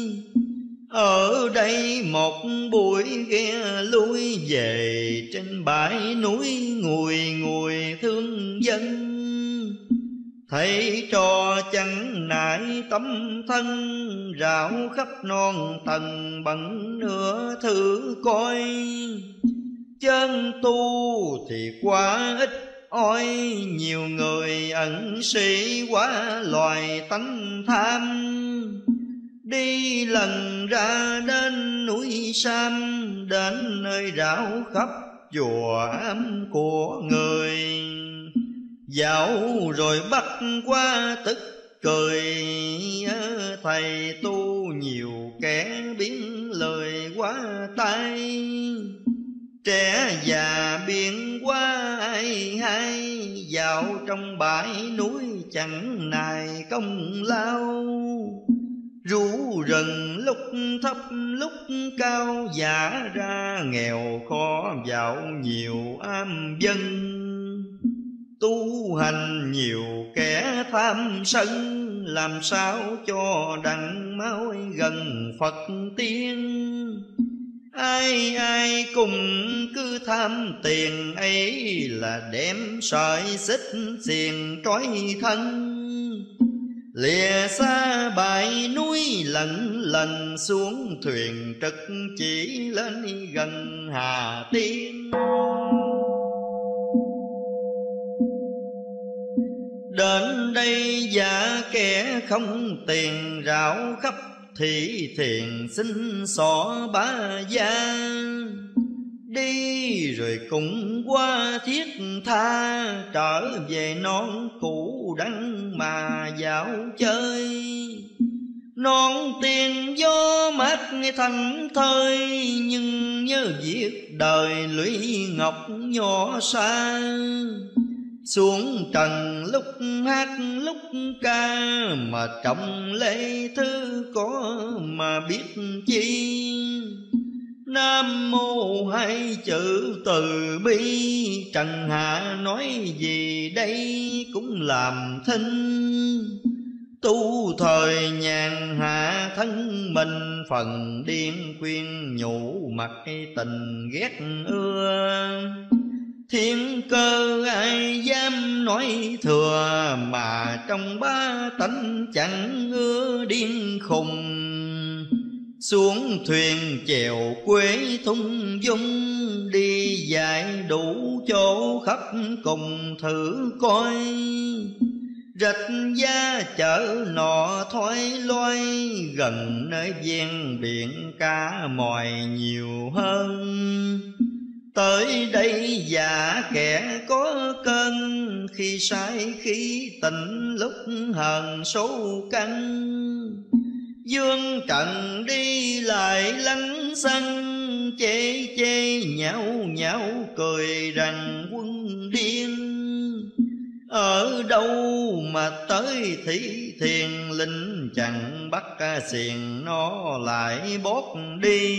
Ở đây một buổi ghe lui về, trên bãi núi ngùi ngùi thương dân. Thấy trò chẳng nại tấm thân, rảo khắp non tầng bằng nửa thử coi. Chân tu thì quá ít ỏi, nhiều người ẩn sĩ quá loài tánh tham. Đi lần ra đến núi Sam, đến nơi rảo khắp chùa ám của người. Dạo rồi bắt qua tức cười, thầy tu nhiều kẻ biến lời quá tai. Trẻ già biện quá ai hay, dạo trong bãi núi chẳng nài công lao. Rú rừng lúc thấp lúc cao, giả ra nghèo khó dạo nhiều am dân. Tu hành nhiều kẻ tham sân, làm sao cho đặng máu gần Phật tiên. Ai ai cùng cứ tham tiền ấy, là đem sợi xích xiềng trói thân. Lìa xa bãi núi lần lần, xuống thuyền trực chỉ lên gần Hà Tiên. Đến đây giả kẻ không tiền, rảo khắp thị thiền xin xỏ bá gia. Đi rồi cũng qua thiết tha, trở về non cũ đắng mà dạo chơi. Non tiền gió mát thành thơi, nhưng nhớ việc đời lũy ngọc nhỏ xa. Xuống trần lúc hát lúc ca, mà trọng lễ thứ có mà biết chi. Nam mô hai chữ từ bi, trần hạ nói gì đây cũng làm thinh. Tu thời nhàn hạ thân mình, phần điên khuyên nhủ mặc tình ghét ưa. Thiên cơ ai dám nói thừa, mà trong ba tánh chẳng ưa điên khùng. Xuống thuyền chèo quê thung dung, đi dạy đủ chỗ khắp cùng thử coi. Rạch giá chợ nọ thoái loay, gần nơi ven biển cá mòi nhiều hơn. Tới đây già kẻ có cơn, khi say khi tỉnh lúc hờn số căn. Dương trần đi lại lánh xanh, chê chê nhão nhão cười rằng quân điên. Ở đâu mà tới thị thiền, linh chẳng bắt xiềng nó lại bóp đi.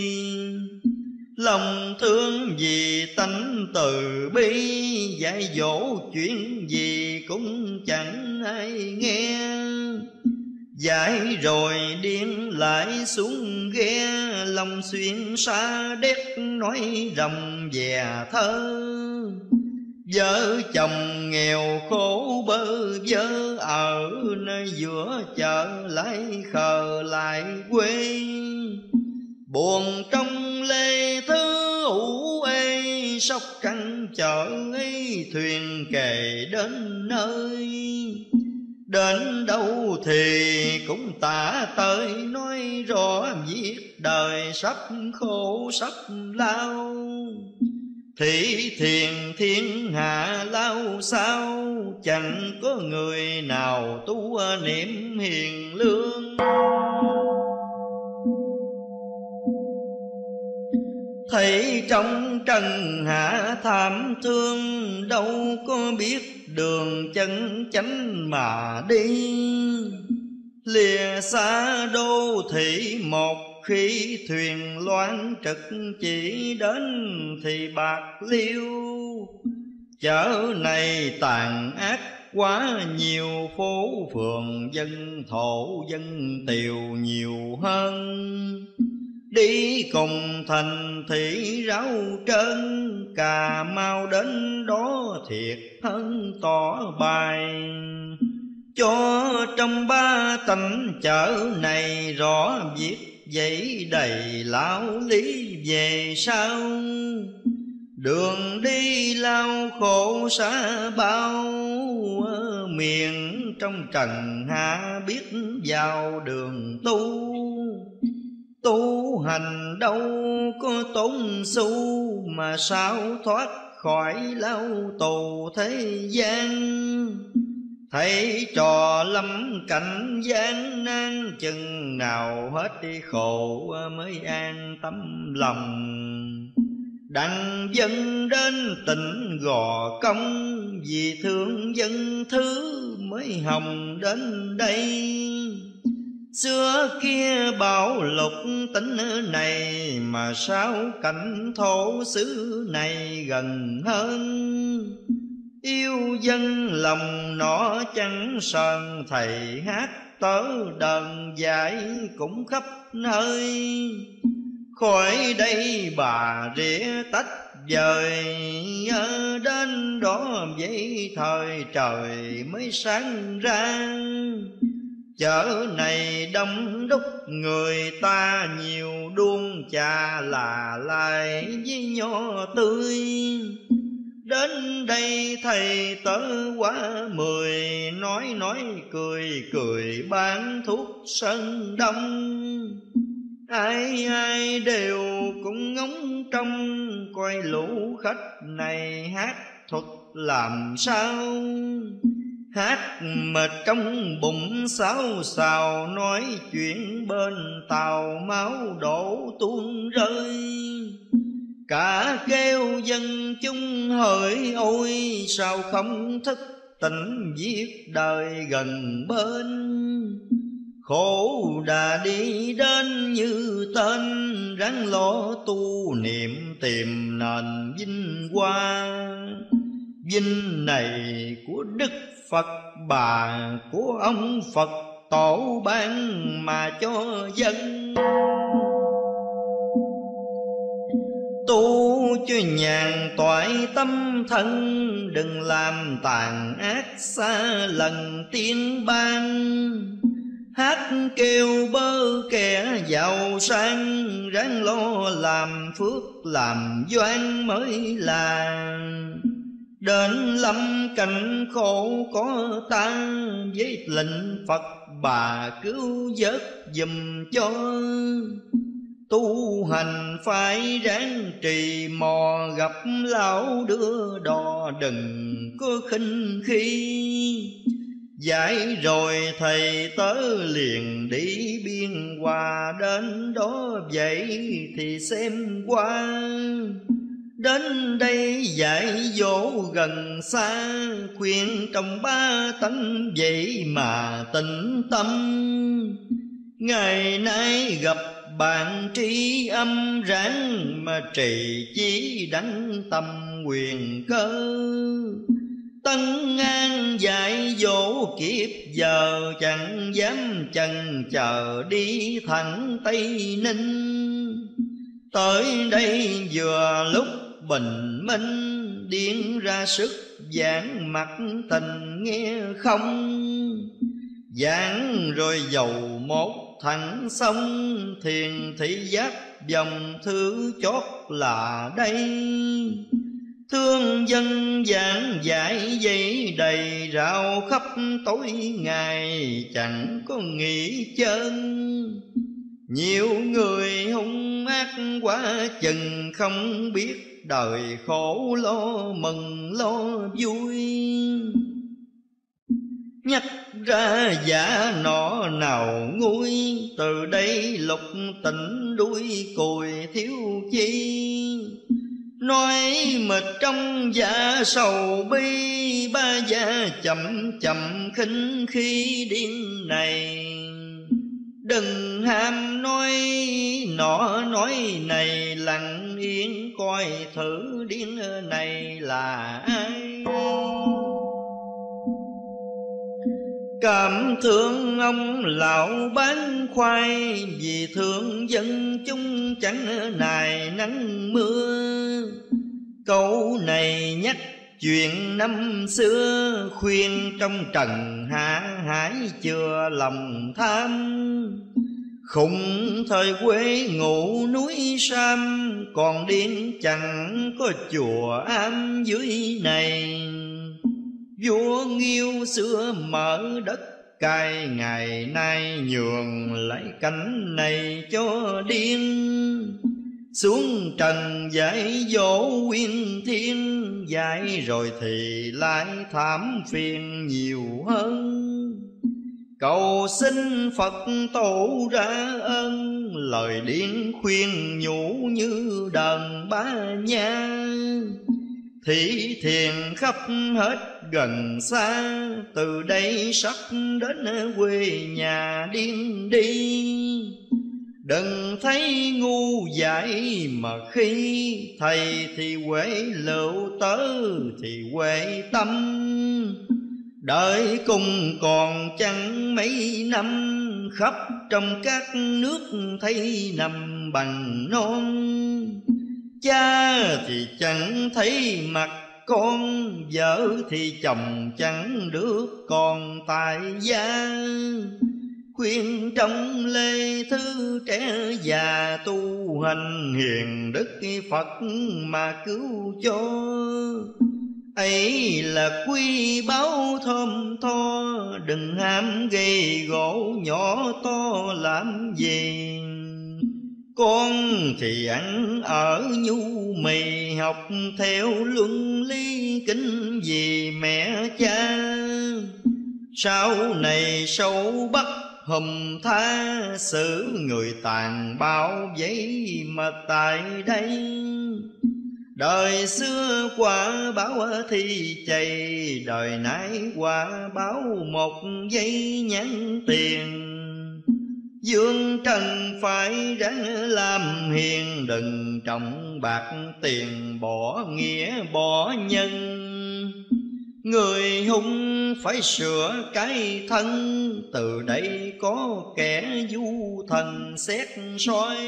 Lòng thương vì tánh từ bi, dạy dỗ chuyện gì cũng chẳng ai nghe. Dạy rồi điên lại xuống ghe, lòng xuyên xa đét nói rầm về thơ. Vợ chồng nghèo khổ bơ vơ, ở nơi giữa chợ lại khờ lại quê. Buồn trong lê thứ ủ ê, sóc trăng chợ ấy thuyền kề đến nơi. Đến đâu thì cũng tả tới, nói rõ việc đời sắp khổ sắp lao. Thị thiền thiên hạ lao sao, chẳng có người nào tu niệm hiền lương. thấy trong trần hạ thảm thương, đâu có biết đường chân chánh mà đi. Lìa xa đô thị một khi thuyền loan trực, chỉ đến thì Bạc Liêu. Chợ này tàn ác quá nhiều, phố phường dân thổ dân tiều nhiều hơn. Đi cùng thành thị ráo trơn, Cà Mau đến đó thiệt hơn tỏ bài. Cho trong ba tỉnh chợ này rõ việc dậy đầy lão lý về sau. Đường đi lao khổ xa bao, miền trong trần hạ biết vào đường tu. Tu hành đâu có tốn xu, mà sao thoát khỏi lao tù thế gian. Thấy trò lâm cảnh gian nan, chừng nào hết đi khổ mới an tâm lòng. Đặng dân đến tỉnh Gò Công, vì thương dân thứ mới hồng đến đây. Xưa kia bảo lục tỉnh này, mà sao cảnh thổ xứ này gần hơn. Yêu dân lòng nó chẳng sờn, thầy hát tớ đờn dạy cũng khắp nơi. Khỏi đây bà rỉa tách dời, đến đó vậy thời trời mới sáng ra. Chợ này đông đúc người ta nhiều, đuông trà là lại với nho tươi. Đến đây thầy tớ quá 10, nói cười cười bán thuốc sơn đông. Ai ai đều cũng ngóng trông, coi lũ khách này hát thuật làm sao. Hát mệt trong bụng xáo xào, nói chuyện bên tàu máu đổ tuôn rơi. Cả kêu dân chúng hỡi ôi, sao không thức tỉnh viết đời gần bên. Khổ đã đi đến như tên, ráng lo tu niệm tìm nền vinh hoa. Vinh này của Đức Phật Bà, của ông Phật Tổ ban mà cho dân. Tu cho nhàn toại tâm thân, đừng làm tàn ác xa lần tiên ban. Hát kêu bơ kẻ giàu sang, ráng lo làm phước làm doan mới là. Đến lâm cảnh khổ có ta, với lệnh Phật Bà cứu vớt giùm cho. Tu hành phải ráng trì mò, gặp lão đưa đò đừng có khinh khi. Dạy rồi thầy tớ liền đi biên hòa, đến đó vậy thì xem qua. Đến đây dạy dỗ gần xa, khuyên trong ba tánh vậy mà tĩnh tâm. Ngày nay gặp bạn tri âm, ráng mà trì chí đắng tâm quyền cơ. Tân An dạy dỗ kiếp giờ, chẳng dám chần chờ đi thẳng Tây Ninh. Tới đây vừa lúc bình minh, điên ra sức giảng mặt tình nghe không. Giảng rồi dầu một thẳng sông, thiền thị giác dòng thứ chót là đây. Thương dân giảng dạy dây đầy, rao khắp tối ngày chẳng có nghỉ chân. Nhiều người hung ác quá chừng, không biết đời khổ lo mừng lo vui. Nhắc ra giả nọ nào nguôi, từ đây lục tỉnh đuôi cùi thiếu chi. Nói mệt trong dạ sầu bi, ba gia chậm chậm khinh khi điên này. Đừng ham nói nọ nói này, lặng yên coi thử điên này là ai. Cảm thương ông lão bán khoai, vì thương dân chúng chẳng nài nắng mưa. Câu này nhắc chuyện năm xưa, khuyên trong trần hạ hải chừa lòng tham. Khùng thời quê ngủ núi Sam, còn điên chẳng có chùa am dưới này. Vua Nghiêu xưa mở đất cai, ngày nay nhường lại cánh này cho điên. Xuống trần dạy dỗ nguyên thiên, dạy rồi thì lại thảm phiền nhiều hơn. Cầu xin Phật tổ ra ơn, lời điên khuyên nhủ như đờn ba nha. Thị thiền khắp hết gần xa, từ đây sắp đến quê nhà điên đi. Đừng thấy ngu dại mà khi, thầy thì huệ lựu tớ thì huệ tâm. Đợi cùng còn chẳng mấy năm, khắp trong các nước thấy nằm bằng non. Cha thì chẳng thấy mặt con, vợ thì chồng chẳng được còn tại gia. Khuyên trong lê thư trẻ già, tu hành hiền đức Phật mà cứu cho. Ấy là quy báo thơm tho, đừng ham gây gỗ nhỏ to làm gì. Con thì ăn ở nhu mì, học theo luân lý kính vì mẹ cha. Sau này sâu bắt hùm tha, xử người tàn bao giấy mà tại đây. Đời xưa quả báo thì chày, đời nay quả báo một giây nhắn tiền. Dương trần phải ráng làm hiền, đừng trọng bạc tiền bỏ nghĩa bỏ nhân. Người hung phải sửa cái thân, từ đây có kẻ du thần xét soi.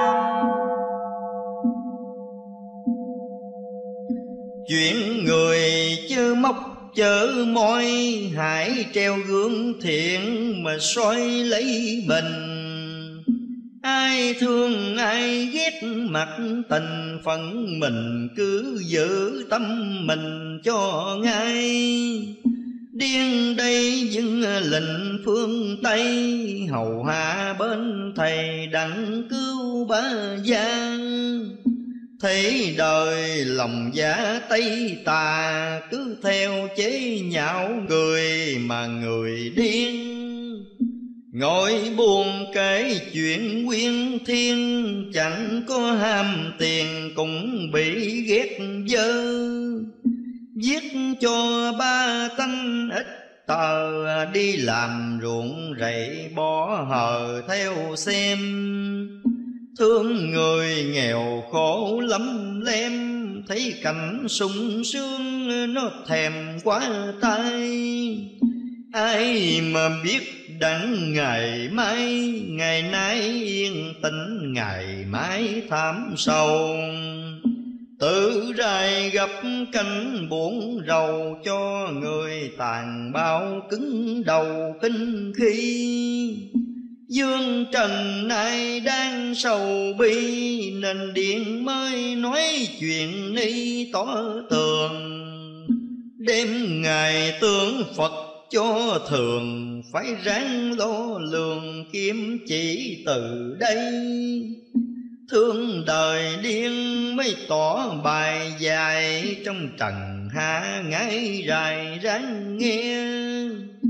Chuyện người chớ móc chớ môi, hãy treo gương thiện mà soi lấy mình. Ai thương ai ghét mặt tình, phận mình cứ giữ tâm mình cho ngay. Điên đây dưng lệnh phương Tây, hầu hạ bên thầy đặng cứu ba gia. Thấy đời lòng giả Tây tà, cứ theo chế nhạo người mà người điên. Ngồi buồn kể chuyện nguyên thiên, chẳng có ham tiền cũng bị ghét dơ. Viết cho ba tánh ít tờ, đi làm ruộng rẫy bỏ hờ theo xem. Thương người nghèo khổ lắm lem, thấy cảnh sung sướng nó thèm quá tay. Ai mà biết đặng ngày mai, ngày nay yên tĩnh ngày mai thảm sầu. Tự rài gặp cảnh buồn rầu, cho người tàn bao cứng đầu kinh khi. Dương trần nay đang sầu bi, nên điện mới nói chuyện ni tỏ tường. Đêm ngày tưởng Phật cho thường, phải ráng lo lường kiếm chỉ từ đây. Thương đời điên mới tỏ bài dài, trong trần hạ ngái rài ráng nghe.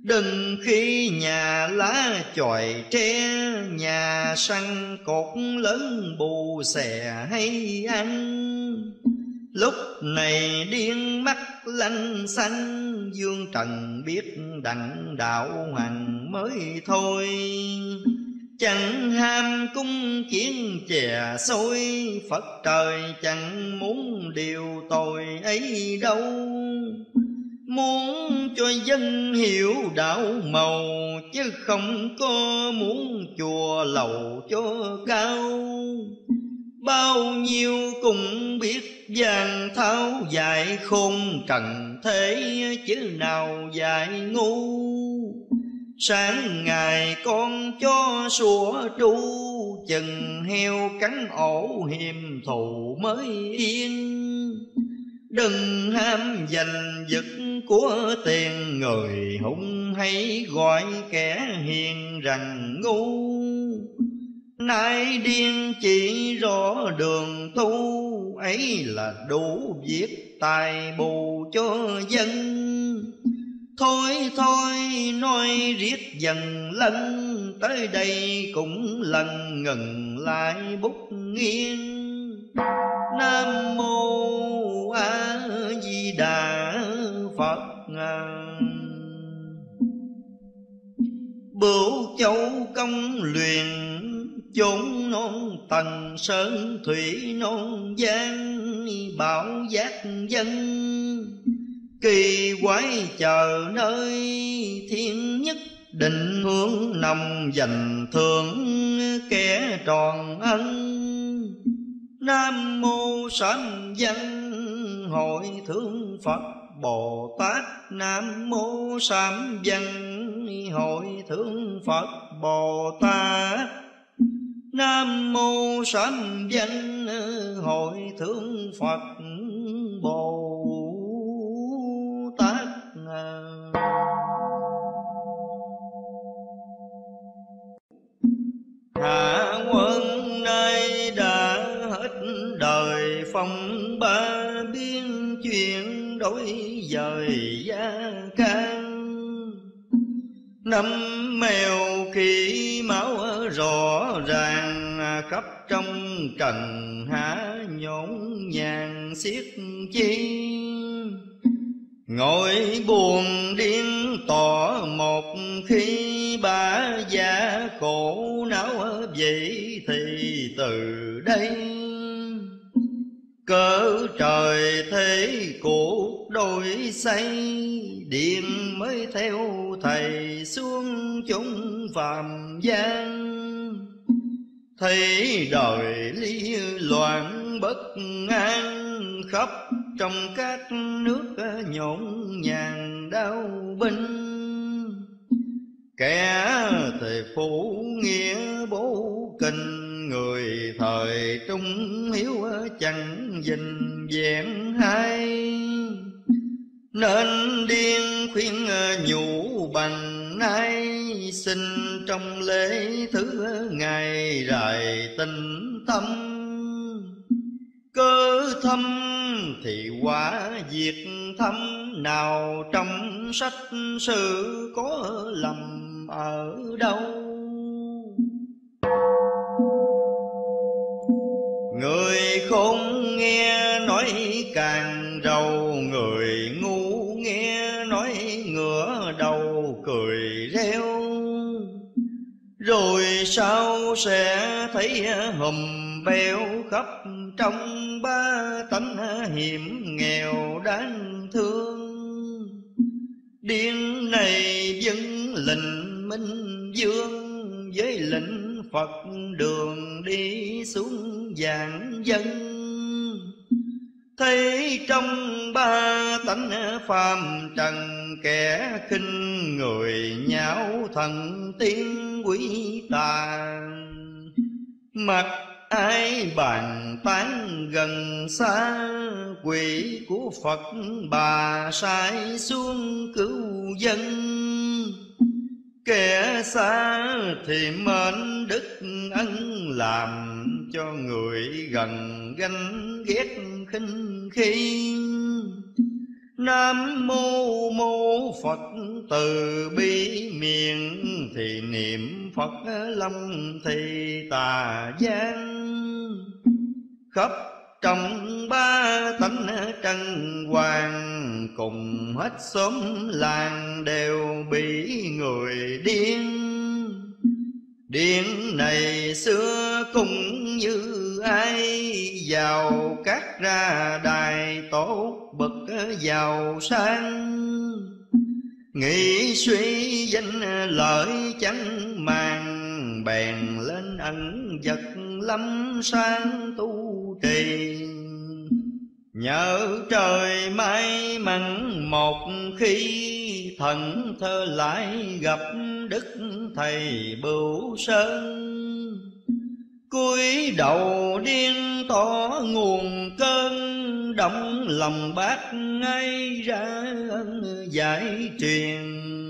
Đừng khi nhà lá chòi tre, nhà săn cột lớn bù xè hay ăn. Lúc này điên mắt lanh xanh, dương trần biết đặng đạo hành mới thôi. Chẳng ham cung chiến chè xôi, Phật trời chẳng muốn điều tội ấy đâu. Muốn cho dân hiểu đạo màu, chứ không có muốn chùa lầu cho cao. Bao nhiêu cũng biết vàng tháo dạy khôn trần thế, chứ nào dạy ngu. Sáng ngày con cho sủa tru, chừng heo cắn ổ hiềm thù mới yên. Đừng ham giành giật của tiền người, hung hay gọi kẻ hiền rằng ngu. Nay điên chỉ rõ đường tu, ấy là đủ việc tài bù cho dân. Thôi thôi nói riết dần lân, tới đây cũng lần ngừng lại bút nghiêng. Nam mô A Di Đà Phật. Bửu Châu công luyện, chốn non tầng sơn thủy non giang. Bảo giác dân kỳ quái chờ nơi, thiên nhất định hướng nằm dành thưởng kẻ tròn ân. Nam mô sám văn hội thượng Phật Bồ Tát. Nam mô sám văn hội thượng Phật Bồ Tát. Nam mô sám văn hội thượng Phật Bồ Tát. Hạ quân nay đã hết đời phong ba, biên chuyện đổi dời gia can. Năm mèo khi máu rõ ràng, khắp trong trần hạ nhổn nhàng xiết chi. Ngồi buồn điên tỏ một khi, ba già khổ não vậy thì từ đây. Cỡ trời thế cuộc đổi xây, điện mới theo thầy xuống chúng phàm gian. Thấy đời ly loạn bất an, khắp trong các nước nhộn nhàng đau binh. Kẻ thì phụ nghĩa bố kinh, người thời trung hiếu chẳng dình vẹn hay. Nên điên khuyên nhủ bằng nay, xin trong lễ thứ ngày rài tình tâm. Cơ thâm thì quả diệt thâm, nào trong sách sử có lầm ở đâu. Người khôn nghe nói càng rầu, người ngu nghe nói ngửa đầu cười reo. Rồi sau sẽ thấy hùm beo khắp trong ba tánh hiểm nghèo đáng thương. Điên này dân lệnh minh vương, với lệnh Phật đường đi xuống giảng dân. Thấy trong ba tánh phàm trần, kẻ khinh người nhão thần tiên quý tà. Mặc ai bàn tán gần xa, quỷ của Phật bà sai xuống cứu dân. Kẻ xa thì mến đức ân làm, cho người gần ganh ghét khinh khi. Nam mô mô Phật từ bi miệng, thì niệm Phật lâm thì tà gian. Khắp trong ba tánh trần hoàng, cùng hết xóm làng đều bị người điên. Điện này xưa cũng như ai, giàu cát ra đài tốt bậc giàu sang. Nghĩ suy danh lợi chẳng màng, bèn lên ẩn vật lâm sang tu trì. Nhờ trời may mắn một khi, thần thơ lại gặp đức thầy Bửu Sơn. Cúi đầu điên tỏ nguồn cơn, động lòng bác ngay ra ân giải truyền.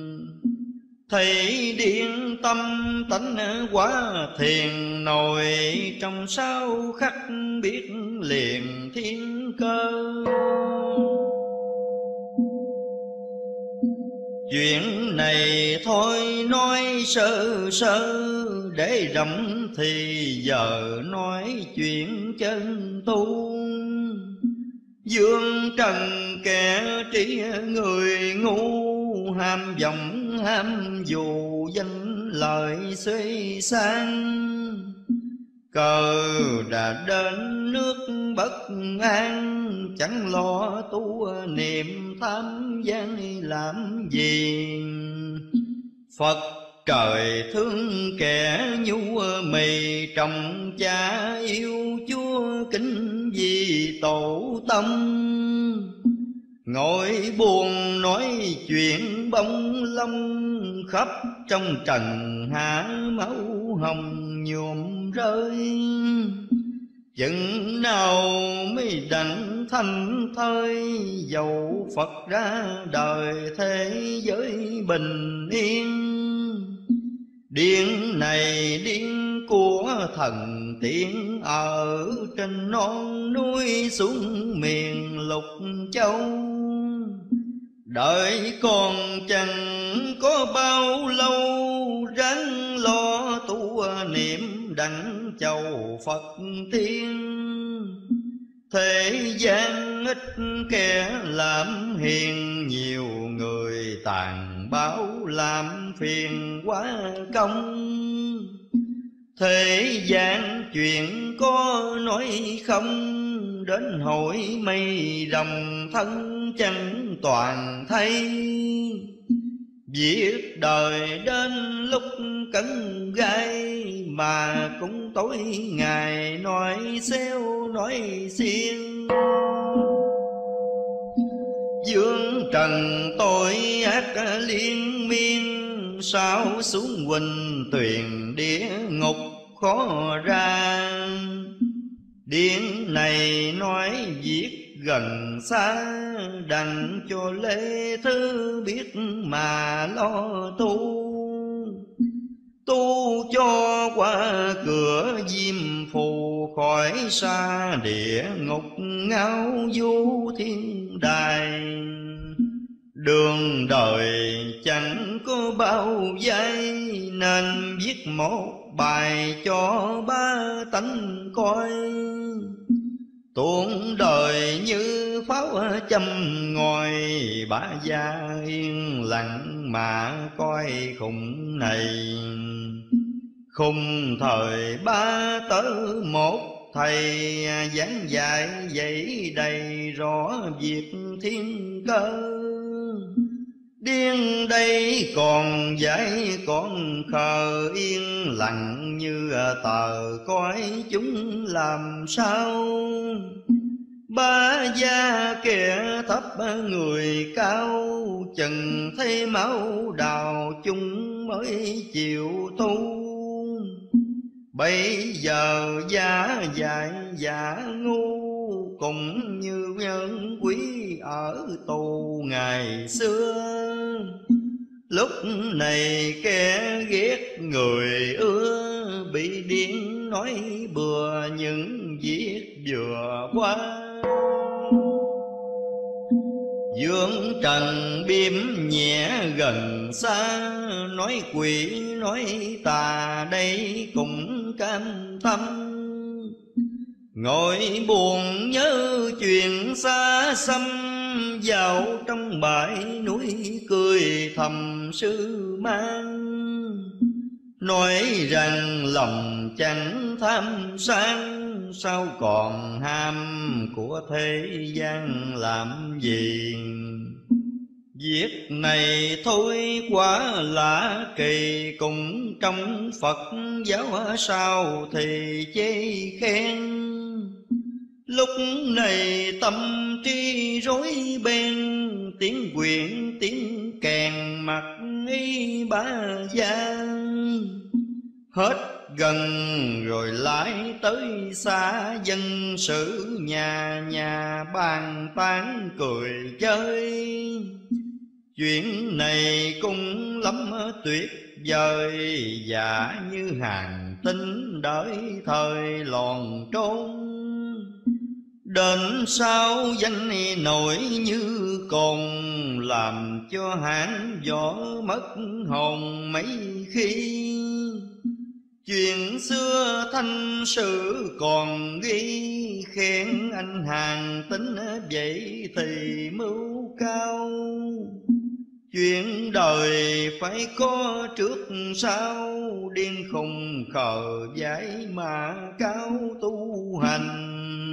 Thầy điên tâm tánh quá thiền, nổi trong sao khắc biết liền thiên cơ. Chuyện này thôi nói sơ sơ, để rộng thì giờ nói chuyện chân tu. Dương trần kẻ trí người ngu, ham vọng ham dù danh lợi xuê sang. Cờ đã đến nước bất an, chẳng lo tu niệm tham gian làm gì. Phật trời thương kẻ nhu mì, trọng cha yêu Chúa kính vì tổ tâm. Ngồi buồn nói chuyện bông lông, khắp trong trần hạ máu hồng nhuộm rơi. Chừng nào mới đặng thanh thơi, dầu Phật ra đời thế giới bình yên. Điên này điên của thần tiên, ở trên non núi xuống miền lục châu. Đợi còn chẳng có bao lâu, ráng lo tu niệm đặng chầu Phật tiên. Thế gian ít kẻ làm hiền, nhiều người tàn bạo làm phiền quá công. Thế gian chuyện có nói không, đến hội mây rồng thân chẳng toàn thấy. Việc đời đến lúc cấn gai, mà cũng tối ngày nói xéo nói xiên. Dương trần tội ác liên miên, sao xuống huỳnh tuyền địa ngục khó ra. Điển này nói việc gần xa, đành cho lễ thứ biết mà lo tu. Tu cho qua cửa diêm phù, khỏi xa địa ngục ngao du thiên đài. Đường đời chẳng có bao giây, nên viết một bài cho ba tánh coi. Tuôn đời như pháo châm ngòi, bả gia yên lặng mà coi khùng này. Khung thời ba tớ một thầy, giảng dạy dạy đầy rõ việc thiên cơ. Điên đây còn dạy còn khờ, yên lặng như tờ coi chúng làm sao. Ba gia kẻ thấp người cao, chừng thấy máu đào chúng mới chịu tu. Bây giờ giả dại giả ngu, cũng như nhân quý ở tù ngày xưa. Lúc này kẻ ghét người ưa, bị điên nói bừa những việc vừa qua. Dương trần biếm nhẹ gần xa, nói quỷ nói tà đây cũng cam tâm. Ngồi buồn nhớ chuyện xa xăm, vào trong bãi núi cười thầm sư mang. Nói rằng lòng chẳng tham sang, sao còn ham của thế gian làm gì. Việc này thôi quá lạ kỳ, cũng trong Phật giáo sao thì chê khen. Lúc này tâm trí rối beng, tiếng quyện tiếng kèn mặc y ba gian. Hết gần rồi lại tới xa, dân sự nhà nhà bàn tán cười chơi. Chuyện này cũng lắm tuyệt vời, và như hàng tinh đợi thời lòn trốn. Đến sau danh nổi như cồn, làm cho hãng võ mất hồn mấy khi. Chuyện xưa thanh sử còn ghi, khen anh hàng tính vậy thì mưu cao. Chuyện đời phải có trước sau, điên khùng khờ dại mà cao tu hành.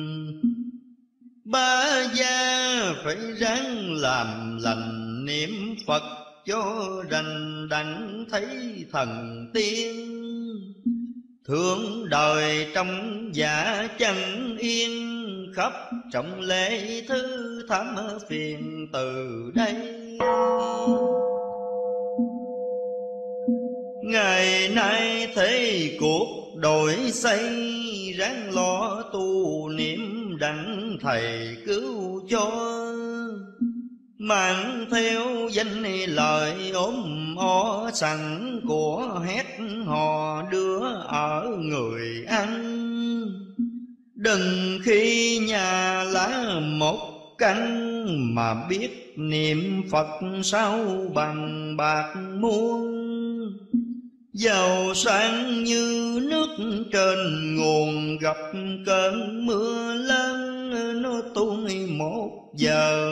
Ba gia phải ráng làm lành, niệm Phật cho rành đặng thấy thần tiên. Thương đời trong giả chẳng yên, khắp trọng lễ thứ thám phiền từ đây. Ngày nay thế cuộc đổi xây, ráng lo tu niệm đặng thầy cứu cho. Mang theo danh lời ốm o sẵn của hét hò đưa ở người ăn. Đừng khi nhà lá một canh, mà biết niệm Phật sao bằng bạc muôn. Giàu sang như nước trên nguồn, gặp cơn mưa lớn nó tuôn một giờ.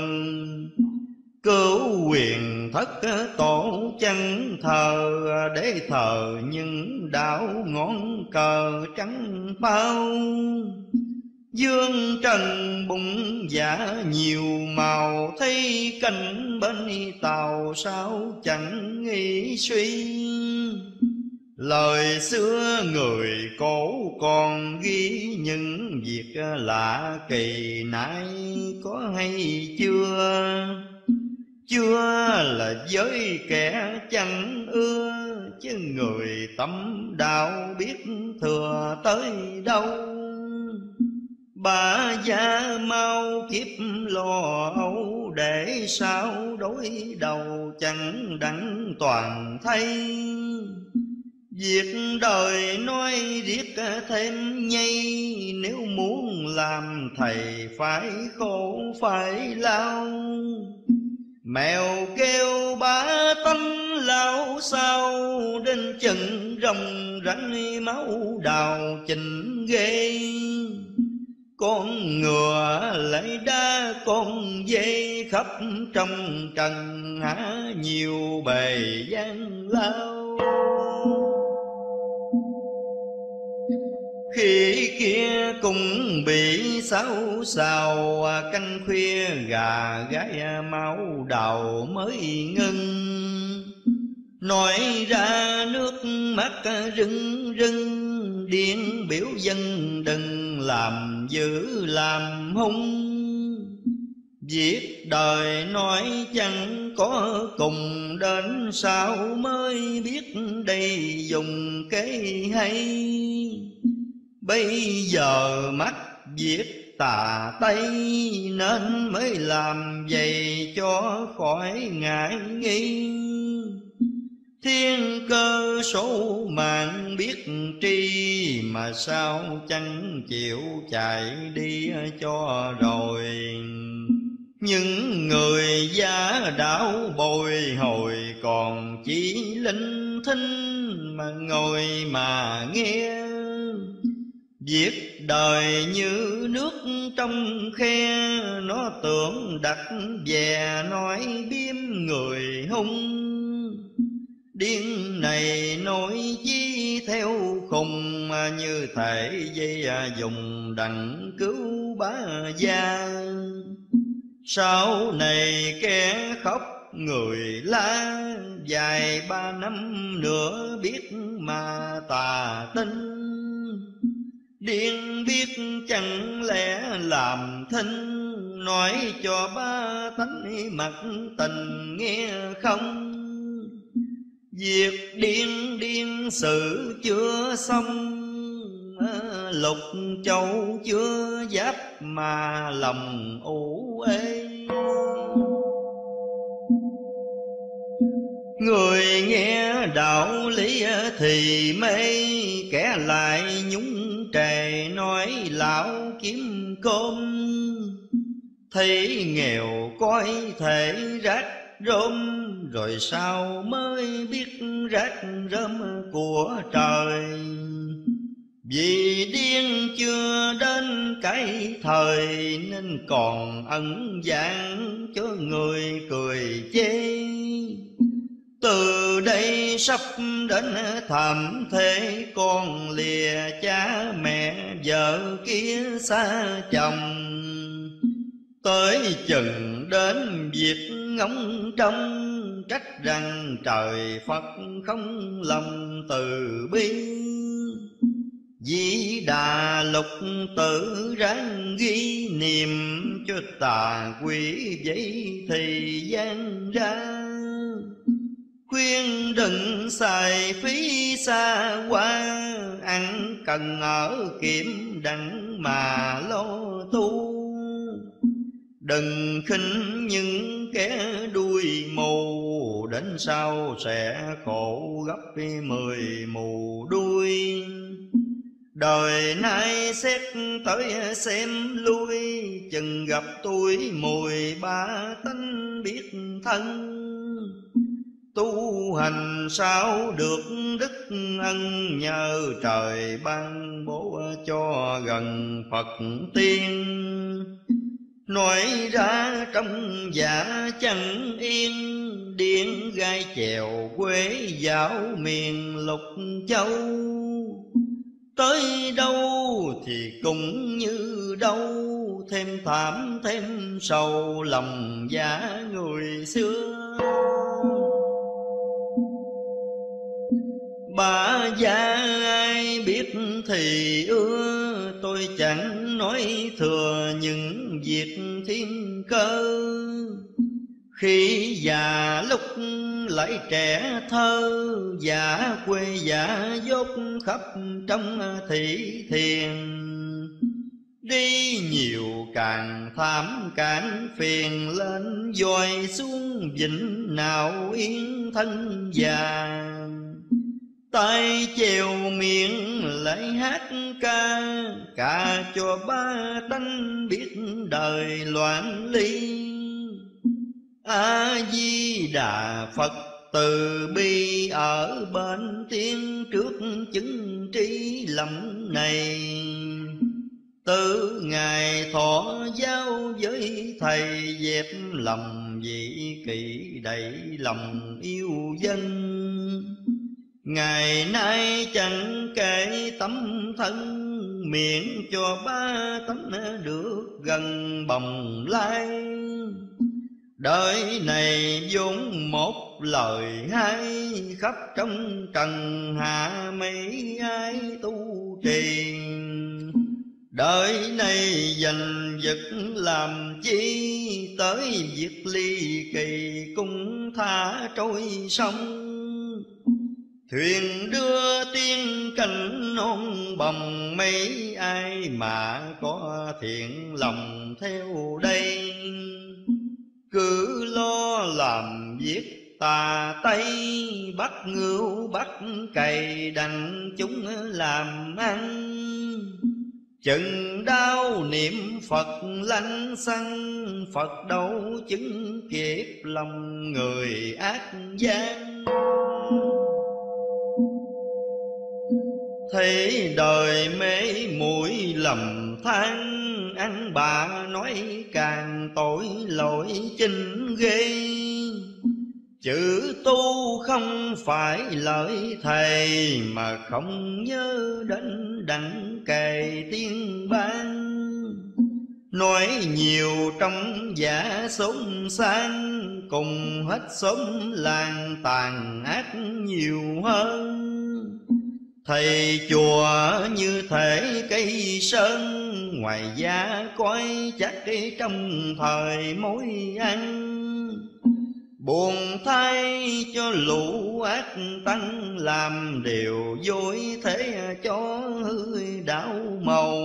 Cứu quyền thất tổ chẳng thờ, để thờ những đạo ngón cờ trắng bao. Dương trần bụng dạ nhiều màu, thấy cảnh bên tàu sao chẳng nghĩ suy. Lời xưa người cổ còn ghi, những việc lạ kỳ nay có hay chưa. Chưa là với kẻ chẳng ưa, chứ người tâm đạo biết thừa tới đâu. Bà già mau kiếp lo âu, để sao đối đầu chẳng đặng toàn thay. Việc đời nói riết thêm nhây, nếu muốn làm thầy phải khổ phải lao. Mèo kêu bá tánh lao sao, đến chừng rồng rắn máu đào chình ghê. Con ngựa lấy đá con dê, khắp trong trần há nhiều bề gian lao. Khi kia cũng bị xáo xào, canh khuya gà gái máu đầu mới ngưng. Nói ra nước mắt rưng rưng, điên biểu dân đừng làm dữ làm hung. Việc đời nói chẳng có cùng, đến sau mới biết đây dùng cái hay. Bây giờ mắt viết tà Tây, nên mới làm vậy cho khỏi ngại nghi. Thiên cơ số mạng biết tri, mà sao chẳng chịu chạy đi cho rồi. những người giả đạo bồi hồi còn chỉ linh thinh mà ngồi mà nghe. Việc đời như nước trong khe, nó tưởng đặt về nói biếm người hung. Điên này nói chi theo khùng, như thể dây dùng đặng cứu bá gia. Sau này kẻ khóc người la, dài 3 năm nữa biết mà tà tinh. Điên biết chẳng lẽ làm thinh, nói cho ba tánh mặt tình nghe không. Việc điên điên sự chưa xong, Lục Châu chưa giáp mà lòng ủ ê. Người nghe đạo lý thì mê, kẻ lại nhúng trề nói lão kiếm cơm. Thấy nghèo coi thể rác rôm, rồi sao mới biết rác rơm của trời. Vì điên chưa đến cái thời, nên còn ẩn dạng cho người cười chê. Từ đây sắp đến thảm thế, con lìa cha mẹ vợ kia xa chồng. Tới chừng đến việc ngóng trông, trách rằng trời Phật không lòng từ bi. Di Đà Lục Tử ráng ghi niệm, cho tà quỷ vậy thì gian ra. Khuyên đừng xài phí xa qua, ăn cần ở kiểm đặng mà lo thu. Đừng khinh những kẻ đuôi mù, đến sau sẽ khổ gấp 10 mù đuôi. Đời nay xét tới xem lui, chừng gặp tuổi mùi ba tánh biết thân. Tu hành sao được đức ân, nhờ trời ban bố cho gần Phật tiên. Nói ra trong dạ chẳng yên, điên gai chèo quê dạo miền Lục Châu. Tới đâu thì cũng như đâu, thêm thảm thêm sầu lòng giả người xưa. Bà gia ai biết thì ưa, tôi chẳng nói thừa những việc thiên cơ. Khi già lúc lại trẻ thơ, giả quê giả dốt khắp trong thị thiền. Đi nhiều càng thảm càng phiền, lên dòi xuống vĩnh nào yên thân già. tay chèo miệng lại hát ca, ca cho ba tánh biết đời loạn ly. A Di Đà Phật từ bi ở bên tiên trước chứng trí lầm này. Từ ngày thọ giao với thầy, dẹp lầm vị kỷ đầy lòng yêu dân. Ngày nay chẳng kể tấm thân, miệng cho ba tánh được gần bồng lai. Đời này vốn một lời hay, khắp trong trần hạ mấy ai tu trì. Đời này giành giật làm chi, tới việc ly kỳ cũng thả trôi sông. Thuyền đưa tiên cảnh non bồng, mấy ai mà có thiện lòng theo đây. Cứ lo làm việc tà tây, bắt ngưu bắt cày đành chúng làm ăn. chừng đau niệm Phật lanh xăng, Phật đâu chứng kiếp lòng người ác gian. Thấy đời mê muội lầm than, ăn bạ nói càng tội lỗi chinh ghê. Chữ tu không phải lợi thầy, mà không nhớ đến đặng cày tiên ban. Nói nhiều trong giả xốn sang, cùng hết xóm làng tàn ác nhiều hơn. Thầy chùa như thể cây sơn, ngoài giá coi chắc trong thời mối ăn. Buồn thay cho lũ ác tăng, làm điều dối thế cho hư đạo màu.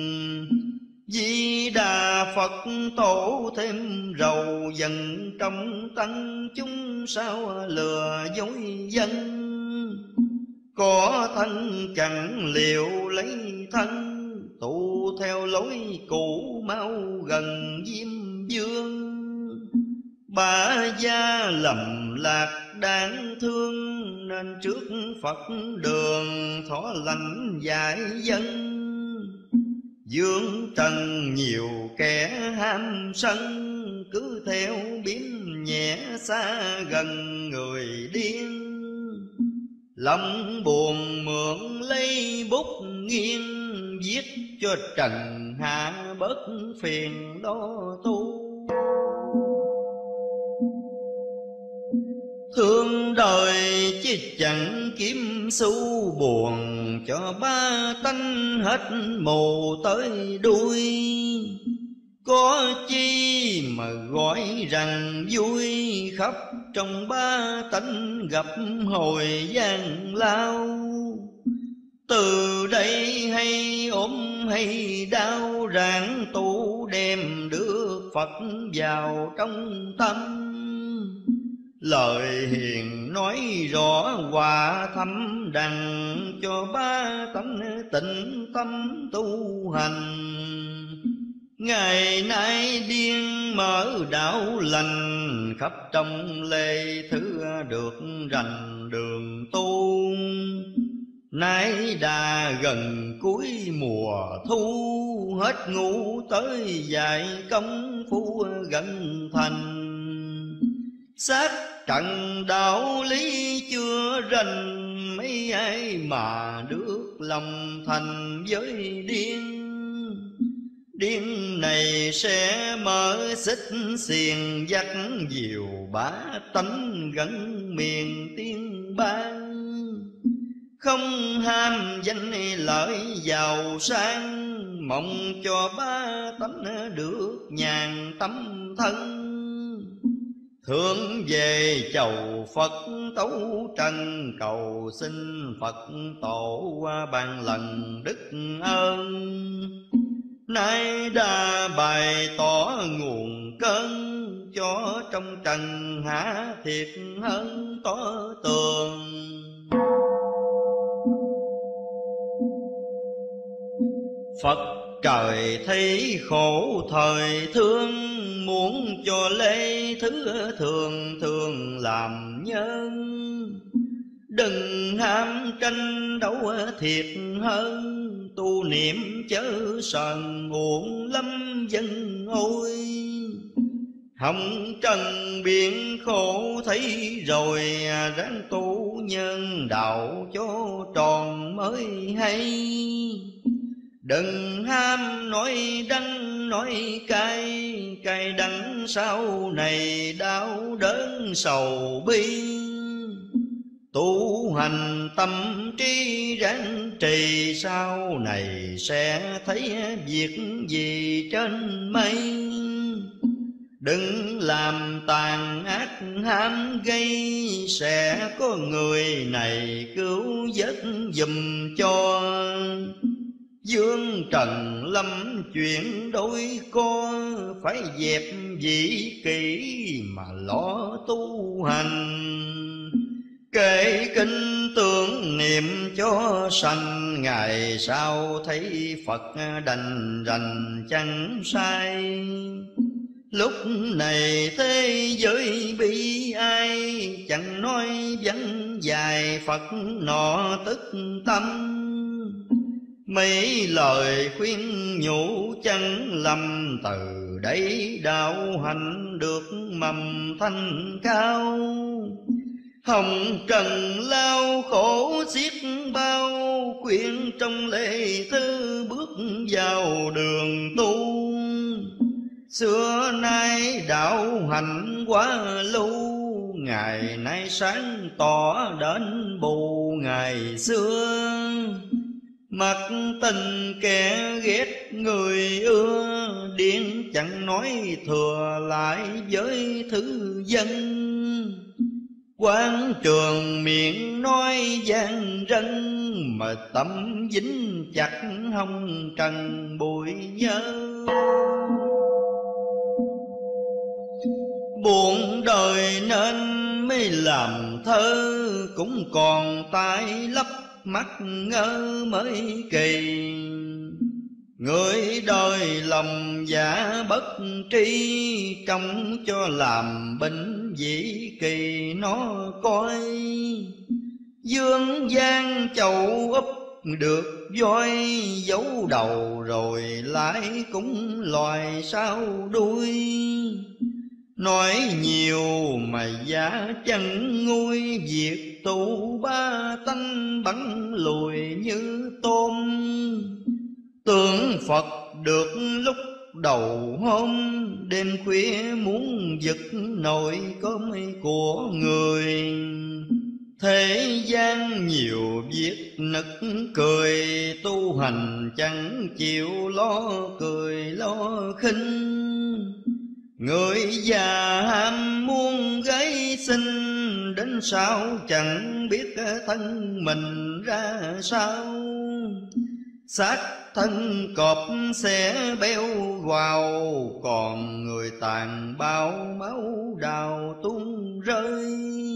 Di Đà Phật tổ thêm rầu dần, trong tăng chúng sao lừa dối dân. Có thân chẳng liệu lấy thân, tụ theo lối cũ mau gần Diêm Vương. Ba gia lầm lạc đáng thương, nên trước Phật đường thọ lành dạy dân. Dương trần nhiều kẻ ham sân, cứ theo biến nhẹ xa gần người điên. Lòng buồn mượn lấy bút nghiêng, viết cho trần hạ bớt phiền lo tu. Thương đời chứ chẳng kiếm xu buồn, cho ba tánh hết mù tới đuôi. Có chi mà gọi rằng vui, khắp trong ba tánh gặp hồi gian lao. Từ đây hay ốm hay đau, ráng tu đem được Phật vào trong tâm. Lời hiền nói rõ hòa thâm đằng, cho ba tánh tịnh tâm tu hành. Ngày nay điên mở đạo lành, khắp trong lê thứ được rành đường tu. Nay đã gần cuối mùa thu, hết ngủ tới dạy công phu gần thành. Xác trận đạo lý chưa rành, mấy ai mà được lòng thành với điên. Điên này sẽ mở xích xiềng, dắt diều bá tánh gần miền tiên ban. Không ham danh lợi giàu sang, mong cho ba tánh được nhàn tâm thân. Hướng về chầu Phật tấu trần, cầu xin Phật tổ ban lần đức ơn. Nay đã bày tỏ nguồn cơn, cho trong trần hạ thiệt hơn tỏ tường. Phật trời thấy khổ thời thương, muốn cho lễ thứ thường thường làm nhân. Đừng ham tranh đấu thiệt hơn, tu niệm chớ sờn uổng lắm dân ôi. Hồng trần biển khổ thấy rồi, ráng tu nhân đạo cho tròn mới hay. Đừng ham nói đắng nói cay, cay đắng sau này đau đớn sầu bi. Tu hành tâm trí ráng trì, sau này sẽ thấy việc gì trên mây. Đừng làm tàn ác ham gây, sẽ có người này cứu vớt giùm cho. Dương trần lâm chuyện đôi co, phải dẹp dĩ kỷ mà lo tu hành. Kể kinh tưởng niệm cho sanh, ngày sau thấy Phật đành rành chẳng sai. Lúc này thế giới bi ai, chẳng nói vắng dài Phật nọ tức tâm. Mấy lời khuyên nhủ chẳng lầm, từ đấy đạo hạnh được mầm thanh cao. Hồng trần lao khổ xiết bao, khuyên trong lễ thư bước vào đường tu. Xưa nay đạo hành quá lưu, ngày nay sáng tỏ đến bù ngày xưa. Mặc tình kẻ ghét người ưa, điên chẳng nói thừa lại với thứ dân. Quán trường miệng nói gian rân, mà tâm dính chặt hông trần bụi nhớ. Buồn đời nên mới làm thơ, cũng còn tai lấp mắt ngơ mới kỳ. Người đời lòng giả bất tri, trông cho làm bệnh dĩ kỳ nó coi. Dương gian chầu úp được voi, giấu đầu rồi lại cũng loài sau đuôi. Nói nhiều mà giá chẳng nguôi, việc tu ba tánh bắn lùi như tôm. Tưởng Phật được lúc đầu hôm, đêm khuya muốn giật nồi cơm của người. Thế gian nhiều việc nực cười, tu hành chẳng chịu lo cười lo khinh. Người già ham muốn gái xinh, đến sao chẳng biết thân mình ra sao. Xác thân cọp sẽ béo vào, còn người tàn bao máu đào tung rơi.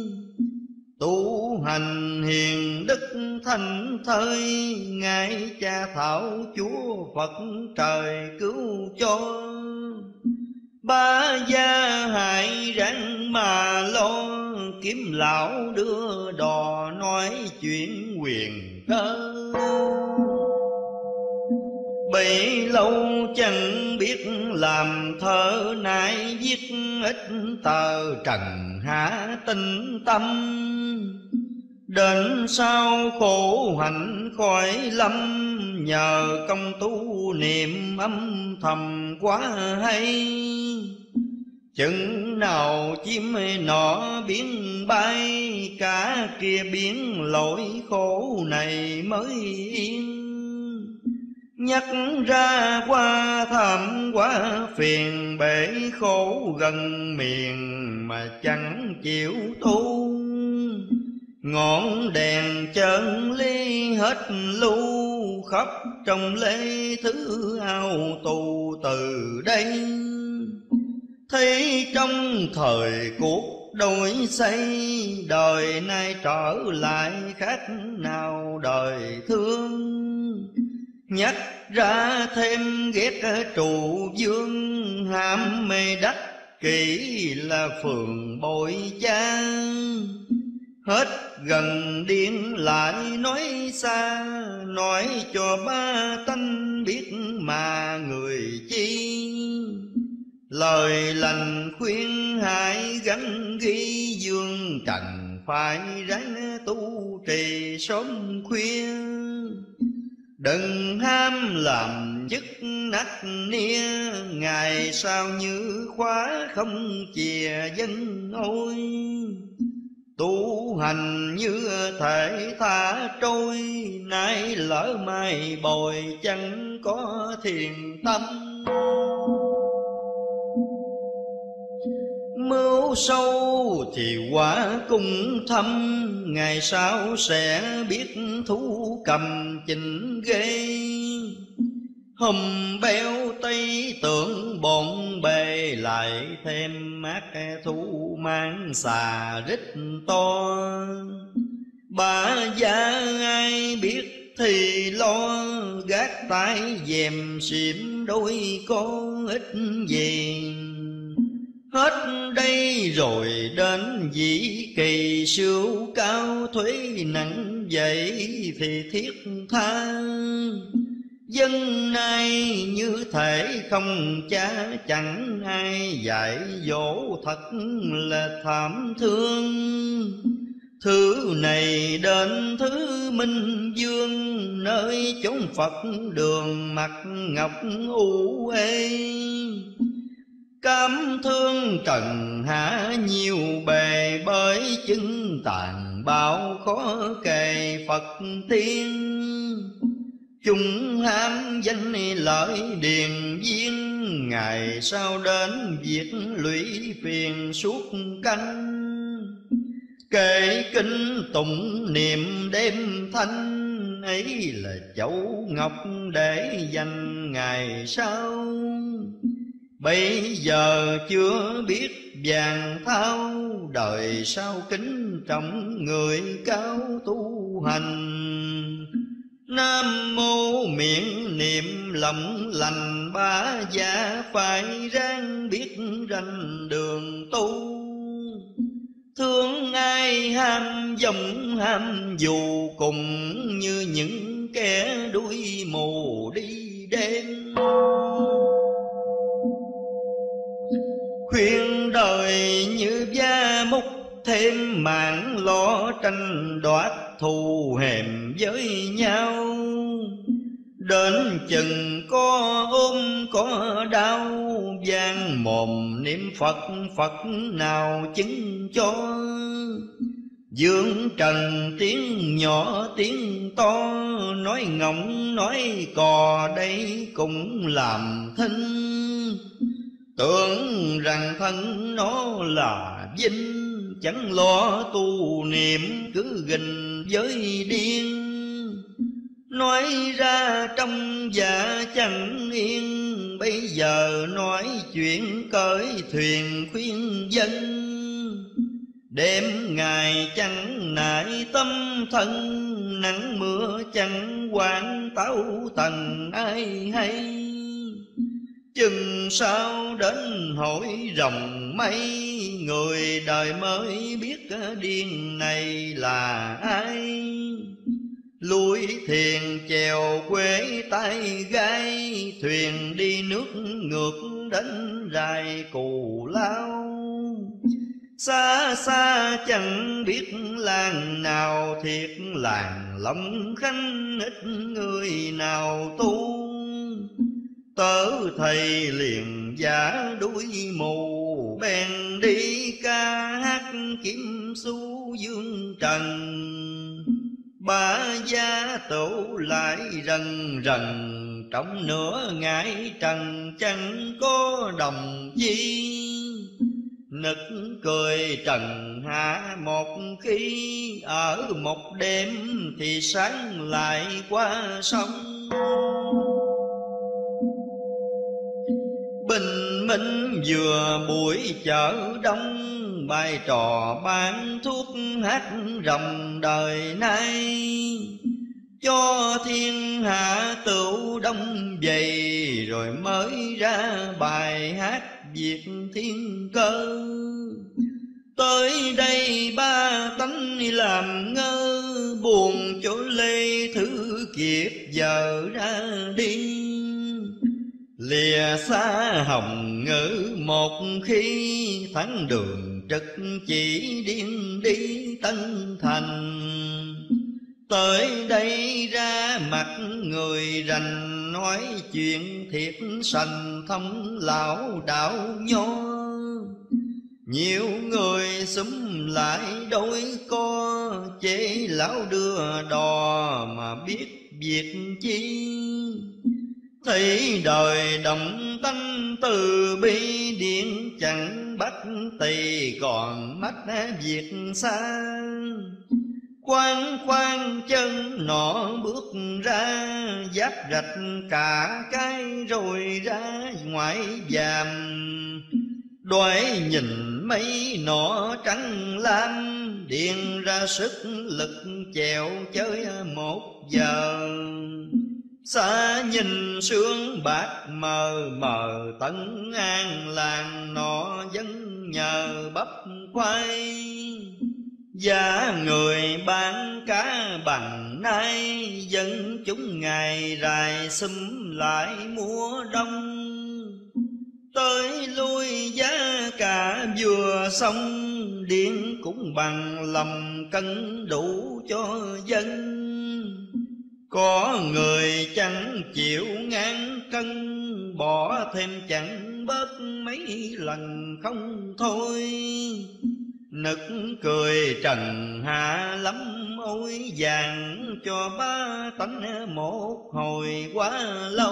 Tu hành hiền đức thanh thơi, ngài cha thảo Chúa Phật trời cứu cho. Ba gia hại ráng mà lo, kiếm lão đưa đò nói chuyện quyền cơ. Bấy lâu chẳng biết làm thơ, nay viết ít tờ trần hạ tinh tâm. Đến sau khổ hạnh khỏi lâm, nhờ công tu niệm âm thầm quá hay. Chừng nào chim nọ biến bay, cả kia biến lỗi khổ này mới yên. Nhắc ra qua thảm quá phiền, bể khổ gần miền mà chẳng chịu tu. Ngọn đèn chân ly hết lưu, khắp trong lễ thứ ao tù từ đây. Thấy trong thời cuộc đổi xây, đời nay trở lại khác nào đời thương. Nhắc ra thêm ghét trụ vương, ham mê đắc kỹ là phường bội cha. Hết gần điên lại nói xa, nói cho ba tánh biết mà người chi. Lời lành khuyên hãy gắn ghi, dương trần phải ráng tu trì sớm khuya. Đừng ham làm chức nách nia, ngày sau như khóa không chìa dân ôi. Tu hành như thể thả trôi, nay lỡ mai bồi chẳng có thiền tâm. Mưu sâu thì quả cũng thâm, ngày sau sẽ biết thú cầm chỉnh ghê. Hùm béo tây tưởng bộn bề, lại thêm mát thú mang xà rít to. Bà già ai biết thì lo, gác tay dèm xỉm đôi con ít gì. Hết đây rồi đến dĩ kỳ, sưu cao thuế nặng dậy thì thiết tha. Dân nay như thể không cha, chẳng ai dạy dỗ, thật là thảm thương. Thứ này đến thứ Minh Dương, nơi chốn Phật đường mặt ngọc u ê. Cám thương trần hạ nhiều bề, bởi chứng tàn bạo khó kề Phật tiên. Chúng ham danh lợi điền viên, ngày sau đến việc lũy phiền suốt canh. Kể kinh tụng niệm đêm thanh, ấy là chậu ngọc để dành ngày sau. Bây giờ chưa biết vàng thao, đời sau kính trọng người cao tu hành. Nam mô miệng niệm lòng lành, ba gia phải ráng biết ranh đường tu. Thương ai ham dòng ham dù, cùng như những kẻ đuôi mù đi đêm. Khuyên đời như da múc, thêm mạng lo tranh đoạt thù hèm với nhau. Đến chừng có ôm có đau, vang mồm niệm Phật, Phật nào chứng cho. Dương trần tiếng nhỏ tiếng to, nói ngọng nói cò đây cũng làm thinh. Tưởng rằng thân nó là vinh, chẳng lo tu niệm cứ gình với điên. Nói ra trong dạ chẳng yên, bây giờ nói chuyện cởi thuyền khuyên dân. Đêm ngày chẳng nại tâm thân, nắng mưa chẳng quản táo tần ai hay. Chừng sau đến hỏi rồng mây, người đời mới biết điên này là ai. Lui thiền chèo quê tay gai, thuyền đi nước ngược đến rài Cù Lao. Xa xa chẳng biết làng nào, thiệt làng Long Khánh ít người nào tu. Tớ thầy liền giả đuôi mù, bèn đi ca hát kiếm xu dương trần. Ba gia tổ lại rần rần, trong nửa ngày trần chẳng có đồng chi. Nực cười trần hạ một khi, ở một đêm thì sáng lại qua sông. Bình minh vừa buổi chợ đông, bài trò bán thuốc hát ròng đời nay. Cho thiên hạ tựu đông dày, rồi mới ra bài hát Việt thiên cơ. Tới đây ba tánh làm ngơ, buồn chỗ lê thứ kiếp giờ ra đi. Lìa xa hồng ngữ một khi, thắng đường trực chỉ điên đi Tân Thành. Tới đây ra mặt người rành, nói chuyện thiệt sành thông lão đạo nho. Nhiều người xúm lại đôi co, chế lão đưa đò mà biết việc chi. Thấy đời động tâm từ bi, điện chẳng bắt tỳ còn mắt việc xa. Khoan khoan chân nọ bước ra, giáp rạch cả cái rồi ra ngoại giàm. Đoái nhìn mấy nọ trắng lam, điền ra sức lực chèo chơi 1 giờ. Xa nhìn sương bạc mờ mờ, Tấn An làng nọ vẫn nhờ bắp khoai. Giá người bán cá bằng nay, dân chúng ngày rày xúm lại mùa đông. Tới lui giá cả vừa xong, điện cũng bằng lầm cân đủ cho dân. Có người chẳng chịu ngàn cân, bỏ thêm chẳng bớt mấy lần không thôi. Nực cười trần hạ lắm ôi, vàng cho 3 tánh một hồi quá lâu.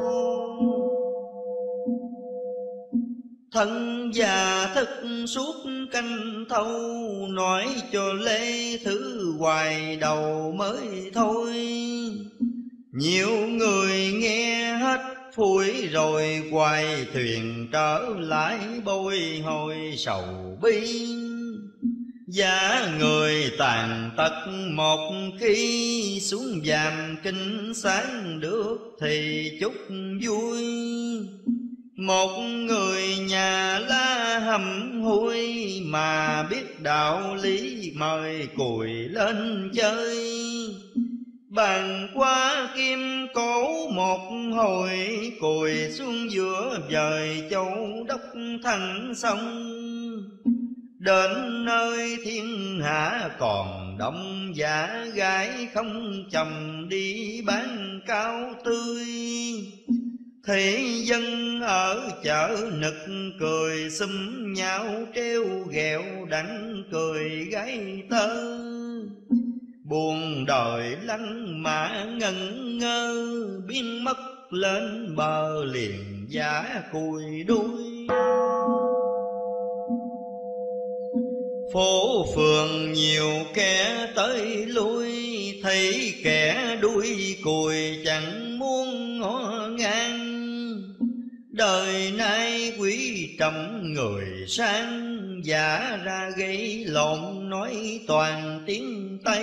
Thân già thức suốt canh thâu, nói cho lê thứ hoài đầu mới thôi. Nhiều người nghe hết phủi rồi, hoài thuyền trở lại bồi hồi sầu bi. Giá người tàn tật một khi, xuống giàm kinh sáng được thì chút vui. Một người nhà la hầm hôi, mà biết đạo lý mời cùi lên chơi. Bàn qua kim cổ một hồi, cùi xuống giữa vời châu đốc thành sông. Đến nơi thiên hạ còn đông, giả gái không chồng đi bán cao tươi. Thế dân ở chợ nực cười xúm nhau, treo ghẹo đặng cười gái tơ. Buồn đời lăn mã ngẩn ngơ, biến mất lên bờ liền giả cùi đuôi. Phố phường nhiều kẻ tới lui, thấy kẻ đuôi cùi chẳng muốn ngó ngang. Đời nay quý trọng người sang, giả ra gây lộn nói toàn tiếng Tây.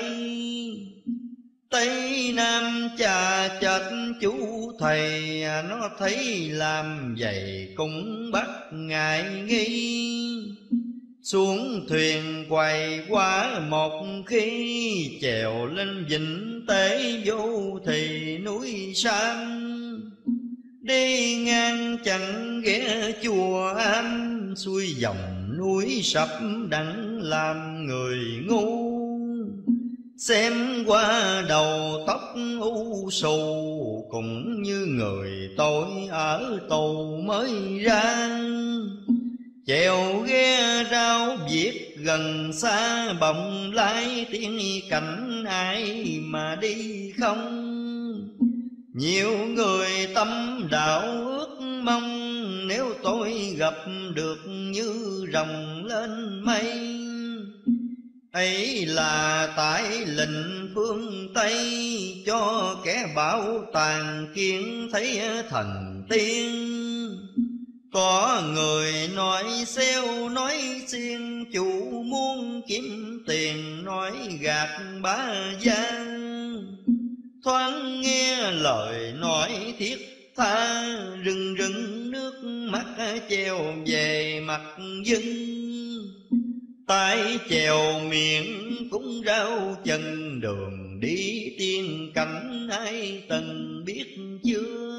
Tây Nam cha chợt chú thầy, nó thấy làm vậy cũng bắt ngại nghi. Xuống thuyền quay qua một khi, chèo lên vịnh tế vô thì núi Sam. Đi ngang chẳng ghé chùa Am, xuôi dòng núi sập đặng làm người ngu. Xem qua đầu tóc u sù, cũng như người tội ở tù mới ra. Chèo ghe rau viết gần xa, bồng lái tiếng cảnh ai mà đi không. Nhiều người tâm đạo ước mong, nếu tôi gặp được như rồng lên mây. Ấy là tại lệnh phương Tây, cho kẻ bảo tàng kiến thấy thần tiên. Có người nói xeo nói xiên, chủ muốn kiếm tiền nói gạt bá gia. Thoáng nghe lời nói thiết tha, rưng rưng nước mắt treo về mặt dân. tay chèo miệng cũng rau chân, đường đi tiên cảnh ai từng biết chưa.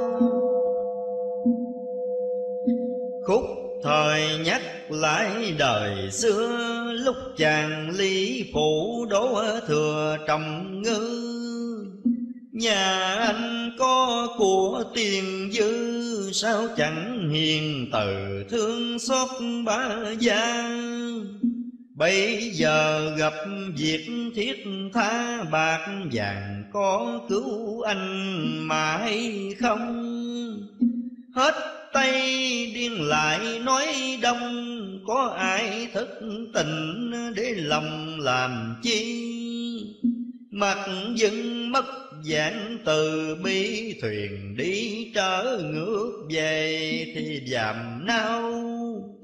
Khúc thời nhắc lại đời xưa, lúc chàng Lý Phủ đỗ thừa Trọng Ngư. Nhà anh có của tiền dư, sao chẳng hiền từ thương xót bá gia. Bây giờ gặp việc thiết tha, bạc vàng có cứu anh mà hay không? Hết tay điên lại nói đông, có ai thức tình để lòng làm chi? Mặt dưng mất dạng từ bi, thuyền đi trở ngược về thì dàm nao.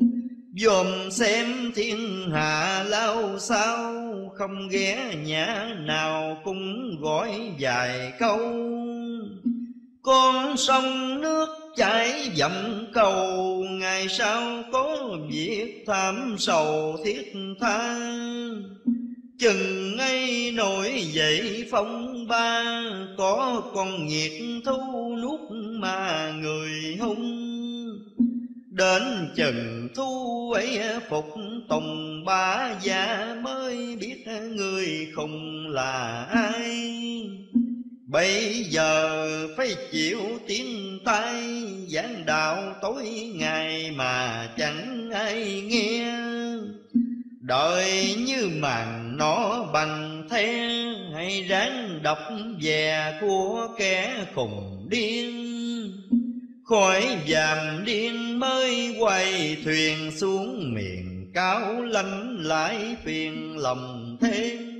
dòm xem thiên hạ lao sao, không ghé nhã nào cũng gọi vài câu. Con sông nước chảy dặm cầu, ngày sau có việc thảm sầu thiết tha. Chừng ấy nổi dậy phong ba, có con nhiệt thu nuốt mà người hung. Đến chừng thu ấy phục tùng ba gia, mới biết người khùng là ai. Bây giờ phải chịu tiếng tai, giảng đạo tối ngày mà chẳng ai nghe. Đời như màn nó bằng the, hay ráng đọc về của kẻ khùng điên. Khỏi dàm điên mới quay thuyền xuống miền cao lanh, lại phiền lòng thêm.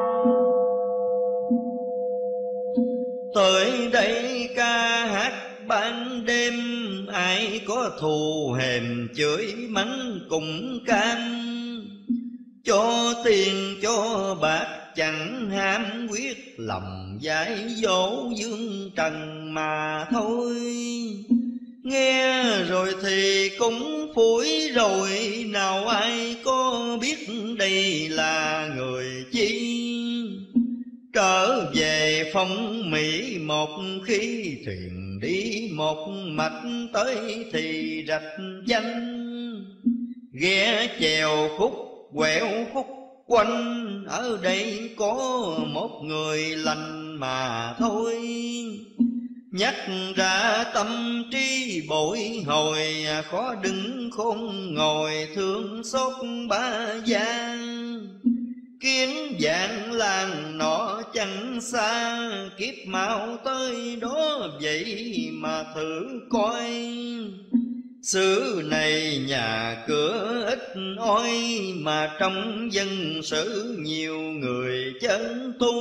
Tới đây ca hát ban đêm, ai có thù hèm chửi mắng cùng cam. Cho tiền cho bạc chẳng ham, quyết lòng giải dỗ dương trần mà thôi. Nghe rồi thì cũng phủi rồi, nào ai có biết đây là người chi. Trở về phong Mỹ một khi, thuyền đi một mạch tới thì rạch danh. Ghé chèo khúc quẹo khúc quanh, ở đây có một người lành mà thôi. Nhắc ra tâm trí bội hồi, khó đứng khôn ngồi thương xót ba gia. Kiến dạng làng nọ chẳng xa, kiếp mau tới đó vậy mà thử coi. Xứ này nhà cửa ít oi, mà trong dân sự nhiều người chân tu.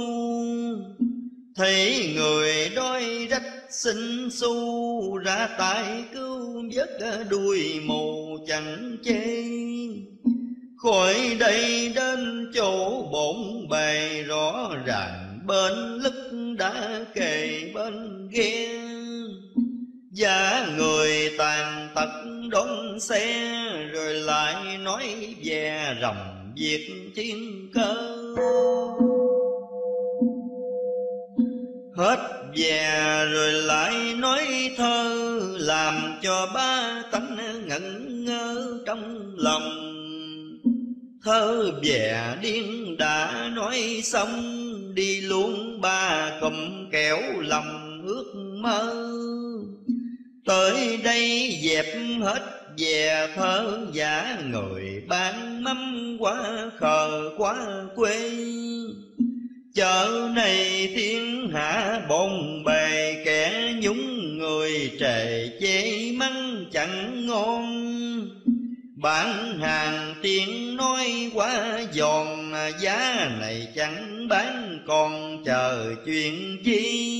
Thấy người đói rách xin xu, ra tay cứu vớt đuôi mù chẳng chê. Khỏi đây đến chỗ bổn bề, rõ ràng bên lức đã kề bên ghe. Giá người tàn tật đón xe, rồi lại nói về rồng việc thiên cơ. Hết về rồi lại nói thơ, làm cho ba tánh ngẩn ngơ trong lòng. Thơ về điên đã nói xong, đi luôn ba cùng kẻo lòng ước mơ. Tới đây dẹp hết về thơ giả, người bán mắm quá khờ quá quê. Chợ này thiên hạ bồn bề, kẻ nhúng người trề chê mắng chẳng ngon. Bán hàng tiếng nói quá giòn, giá này chẳng bán còn chờ chuyện chi.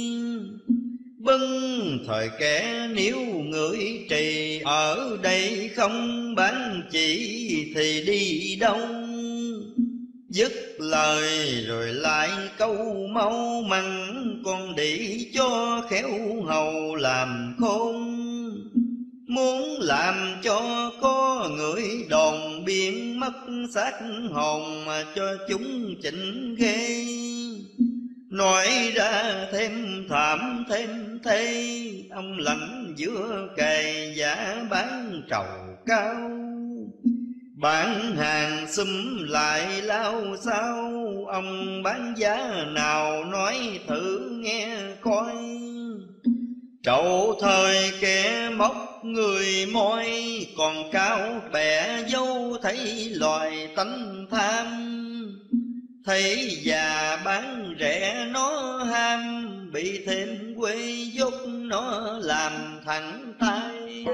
Bưng thời kẻ nếu ngửi trì, ở đây không bán chỉ thì đi đâu. Dứt lời rồi lại câu mau măng, con đĩ cho khéo hầu làm khôn. Muốn làm cho có người đồn biến mất xác hồn, mà cho chúng chỉnh ghê. Nói ra thêm thảm thêm thê, ông lãnh giữa cày giả bán trầu cao. Bán hàng xúm lại lao sao, ông bán giá nào nói thử nghe coi. Trậu thời kẻ móc người môi, còn cao bẻ dâu thấy loài tánh tham. Thấy già bán rẻ nó ham, bị thêm quê dốt nó làm thẳng tay.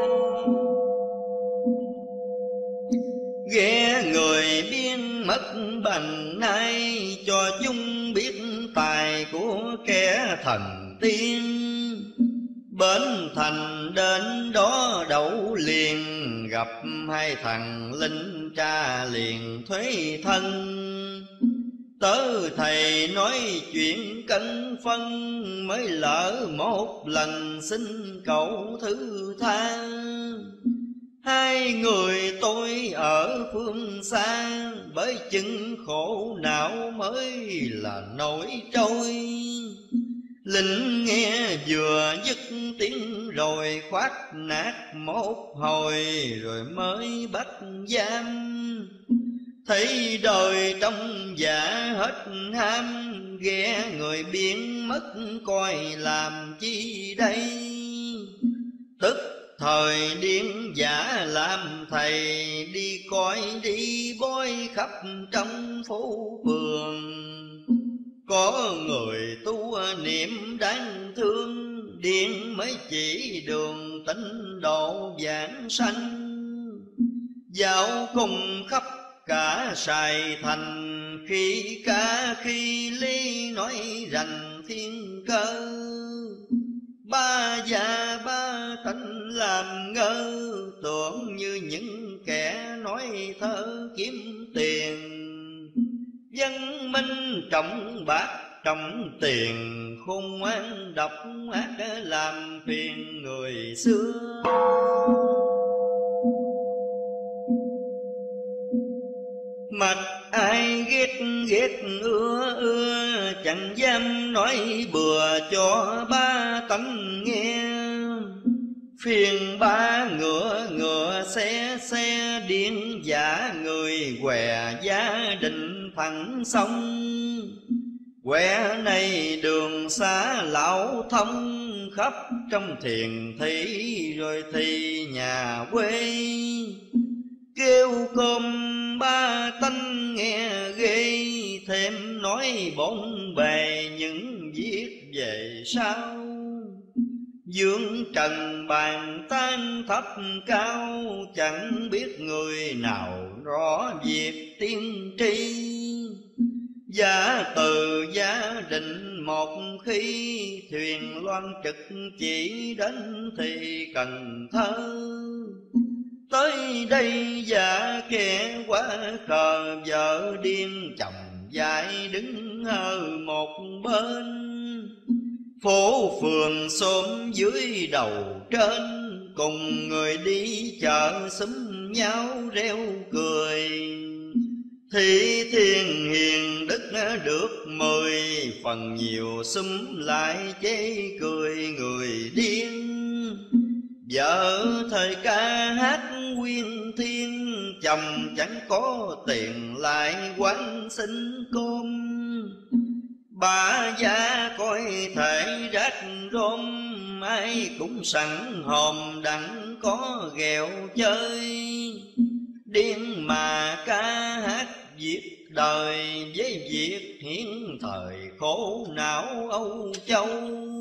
Ghé người biên mất bằng nay, cho chúng biết tài của kẻ thần tiên. Bến thành đến đó đậu liền, gặp hai thằng lính tra liền thuế thân. Tớ thầy nói chuyện cân phân, mới lỡ một lần xin cậu thứ tha. Hai người tôi ở phương xa, bởi chừng khổ não mới là nổi trôi. Lính nghe vừa dứt tiếng rồi khoát nát một hồi, rồi mới bắt giam. Thấy đời trong dạ hết ham, ghé người biến mất coi làm chi đây. Tức thời điên giả làm thầy, đi coi đi bói khắp trong phố phường. Có người tu niệm đáng thương, điên mới chỉ đường tịnh độ giảng sanh. Dạo cùng khắp cả Sài Thành, khi ca khi lý nói rành thiên cơ. Ba già ba tánh làm ngơ, tưởng như những kẻ nói thơ kiếm tiền. Văn minh trọng bạc trọng tiền, khôn ngoan độc ác làm phiền người xưa. Mặt ai ghét ghét ưa, chẳng dám nói bừa cho ba tánh nghe. Phiền ba ngựa ngựa xe điên giả người què, gia đình thẳng sông. Quẻ này đường xa lão thông, khắp trong thiền thị rồi thì nhà quê. Kêu cơm ba tánh nghe ghê, thêm nói bốn bề những viết về sau. Dương trần bàn tan thấp cao, chẳng biết người nào rõ việc tiên tri. Giả từ gia đình một khi, thuyền loan trực chỉ đến thì Cần Thơ. Tới đây giả kẻ quá khờ, vợ điên chồng dại đứng ở một bên. Phố phường xóm dưới đầu trên, cùng người đi chợ xúm nhau reo cười. Thị thiên hiền đức được 10, phần nhiều xúm lại chế cười người điên. Vợ thời ca hát quyên thiên, chồng chẳng có tiền lại quán xin cơm. Bà già coi thể rách rôm, ai cũng sẵn hòm đặng có ghẹo chơi. Điên mà ca hát viết đời, với việc hiến thời khổ não Âu Châu.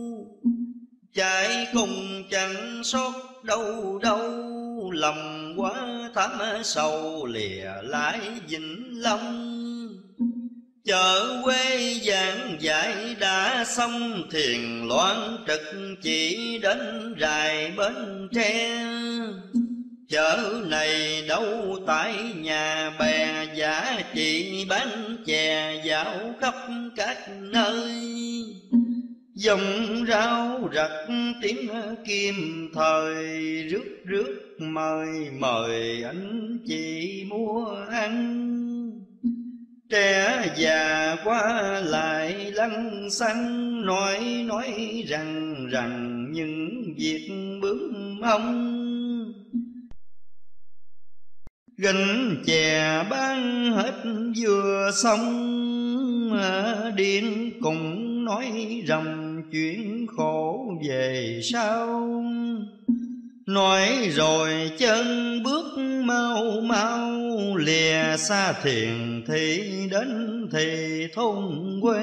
Chạy cùng chẳng sót đâu đâu, lòng quá thắm sầu lìa lại Vĩnh Long. Chợ quê giảng dạy đã xong, thiền loan trực chỉ đến rài Bến Tre. Chợ này đâu tại nhà bè, giả chị bán chè dạo khắp các nơi. Dòng rau rặt tiếng kim thời, rước rước mời mời anh chị mua ăn. Trẻ già qua lại lăng xăng, nói rằng những việc bướm ông. Gánh chè bán hết vừa xong, điên cùng nói ròng chuyện khổ về sau. Nói rồi chân bước mau mau, lìa xa thiền thị đến thì thôn quê.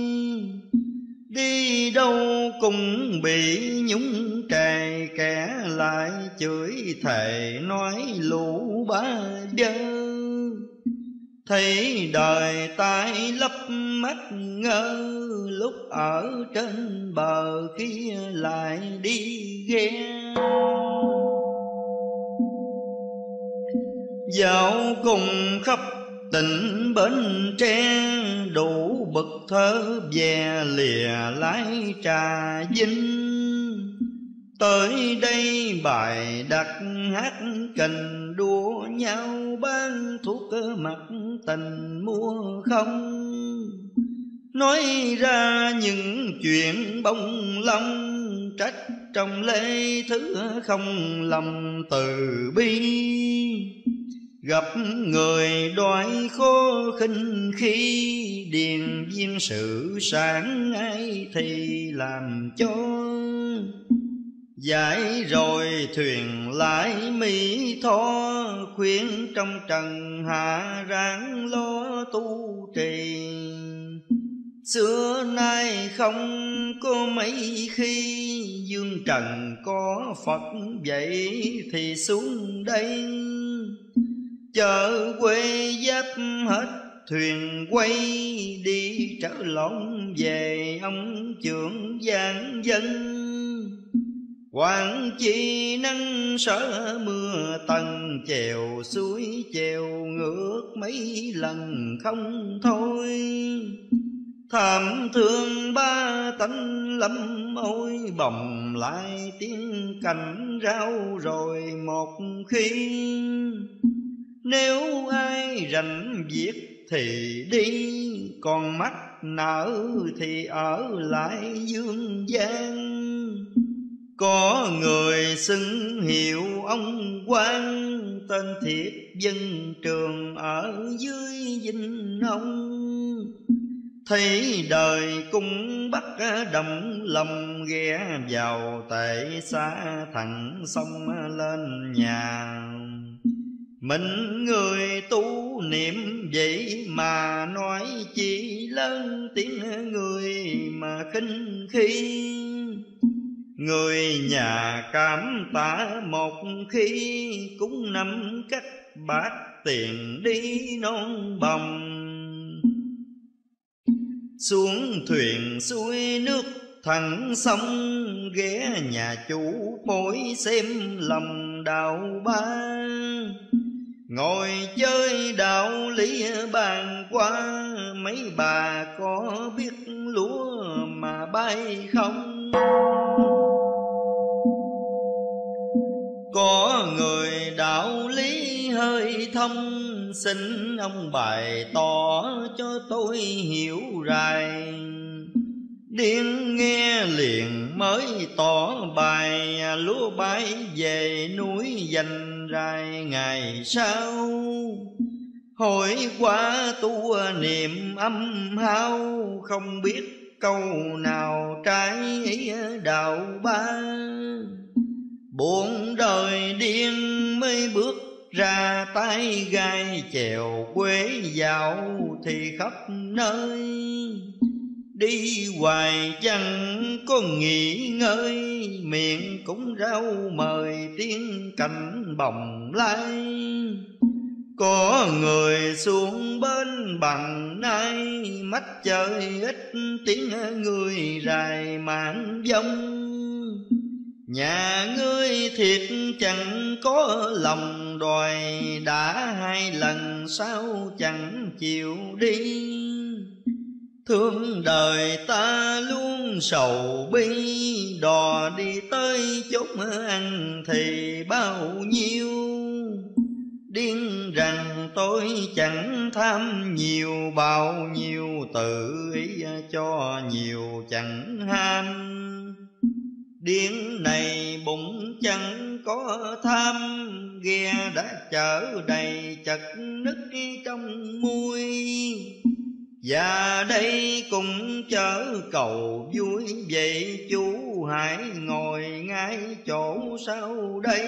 Đi đâu cũng bị nhúng trề, kẻ lại chửi thề nói lũ bá dơ. Thấy đời tai lấp mắt ngơ, lúc ở trên bờ khi lại đi ghe. Dạo cùng khắp tỉnh Bến Tre, đủ bậc thơ về lìa lái trà vinh. Tới đây bài đặt hát cành đua nhau, ban thuốc mặt tình mua không. Nói ra những chuyện bông lông, trách trong lê thứ không lầm từ bi. Gặp người đói khó khinh khi, điền viên sự sáng ai thì làm cho. Giải rồi thuyền lái Mỹ Tho, khuyên trong trần hạ ráng lo tu trì. Xưa nay không có mấy khi, dương trần có Phật vậy thì xuống đây. Chợ quê giáp hết thuyền quay, đi trở lộn về ông trưởng giang dân. Quảng chi nắng sợ mưa tầng, chèo suối chèo ngược mấy lần không thôi. Thảm thương ba tánh lắm ôi, bồng lại tiếng cành rau rồi một khi. Nếu ai rảnh việc thì đi, còn mắt nở thì ở lại dương gian. Có người xưng hiệu ông quan, tên thiệt dân trường ở dưới Vinh Ông. Thấy đời cung bắt đồng lòng, ghé vào tệ xa thẳng sông lên nhà. Mình người tu niệm vậy mà nói chỉ lớn tiếng người mà khinh khi. Người nhà cảm tạ một khi, cũng nắm cách bát tiền đi non bồng. Xuống thuyền xuôi nước thẳng sông, ghé nhà chủ phối xem lòng đạo ba. Ngồi chơi đạo lý bàn qua, mấy bà có biết lúa mà bay không? Có người đạo lý hơi thông, xin ông bày tỏ cho tôi hiểu rài. Điên nghe liền mới tỏ bài, lúa bay về núi dành rài ngày sau. Hồi qua tu niệm âm hao, không biết câu nào trái đạo ba. Buồn đời điên mới bước ra tay gai, chèo quê dạo thì khắp nơi. Đi hoài chẳng có nghỉ ngơi, miệng cũng rau mời tiếng cảnh bồng lai. Có người xuống bên bằng nay, mắt chơi ít tiếng người rài mạng vong. Nhà ngươi thiệt chẳng có lòng đòi, đã hai lần sao chẳng chịu đi. Thương đời ta luôn sầu bi, đò đi tới chốn ăn thì bao nhiêu. Điên rằng tôi chẳng tham nhiều, bao nhiêu tự ý cho nhiều chẳng ham. Điên này bụng chẳng có tham, ghe đã chở đầy chật nứt trong muôi. Và đây cũng chở cầu vui, vậy chú hãy ngồi ngay chỗ sau đây.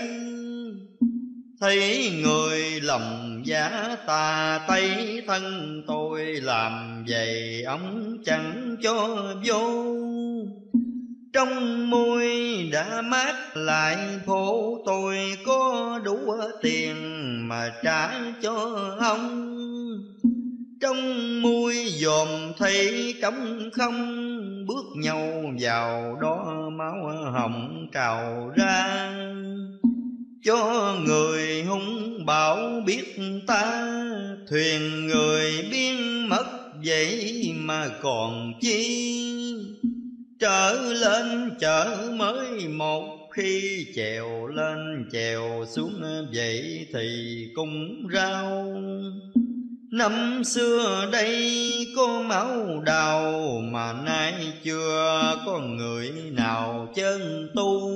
Thấy người lòng giả tà tây, thân tôi làm vậy ông chẳng cho vô. Trong môi đã mát lại phố, tôi có đủ tiền mà trả cho ông. trong mui dòm thấy cống không, bước nhau vào đó máu hồng trào ra. Cho người hung bạo biết ta, thuyền người biến mất vậy mà còn chi. Trở lên chợ mới một khi, chèo lên chèo xuống vậy thì cũng rau. Năm xưa đây có máu đào, mà nay chưa có người nào chân tu.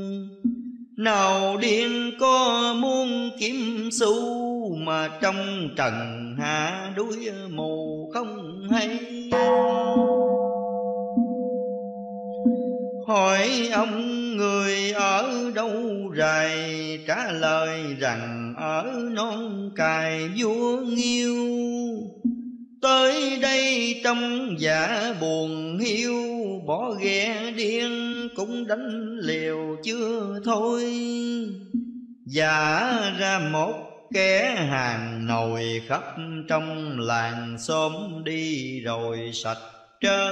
Nào điên có muốn kiếm xu, mà trong trần hạ đuối mù không hay. Hỏi ông người ở đâu rày, trả lời rằng ở non cài vua Nghiêu. Tới đây trong dạ buồn hiu, bỏ ghe điên cũng đánh liều chưa thôi. Giả ra một kẻ hàng nồi, khắp trong làng xóm đi rồi sạch trơn.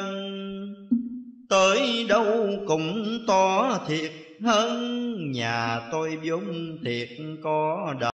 Tới đâu cũng to thiệt hơn, nhà tôi vốn thiệt có đời.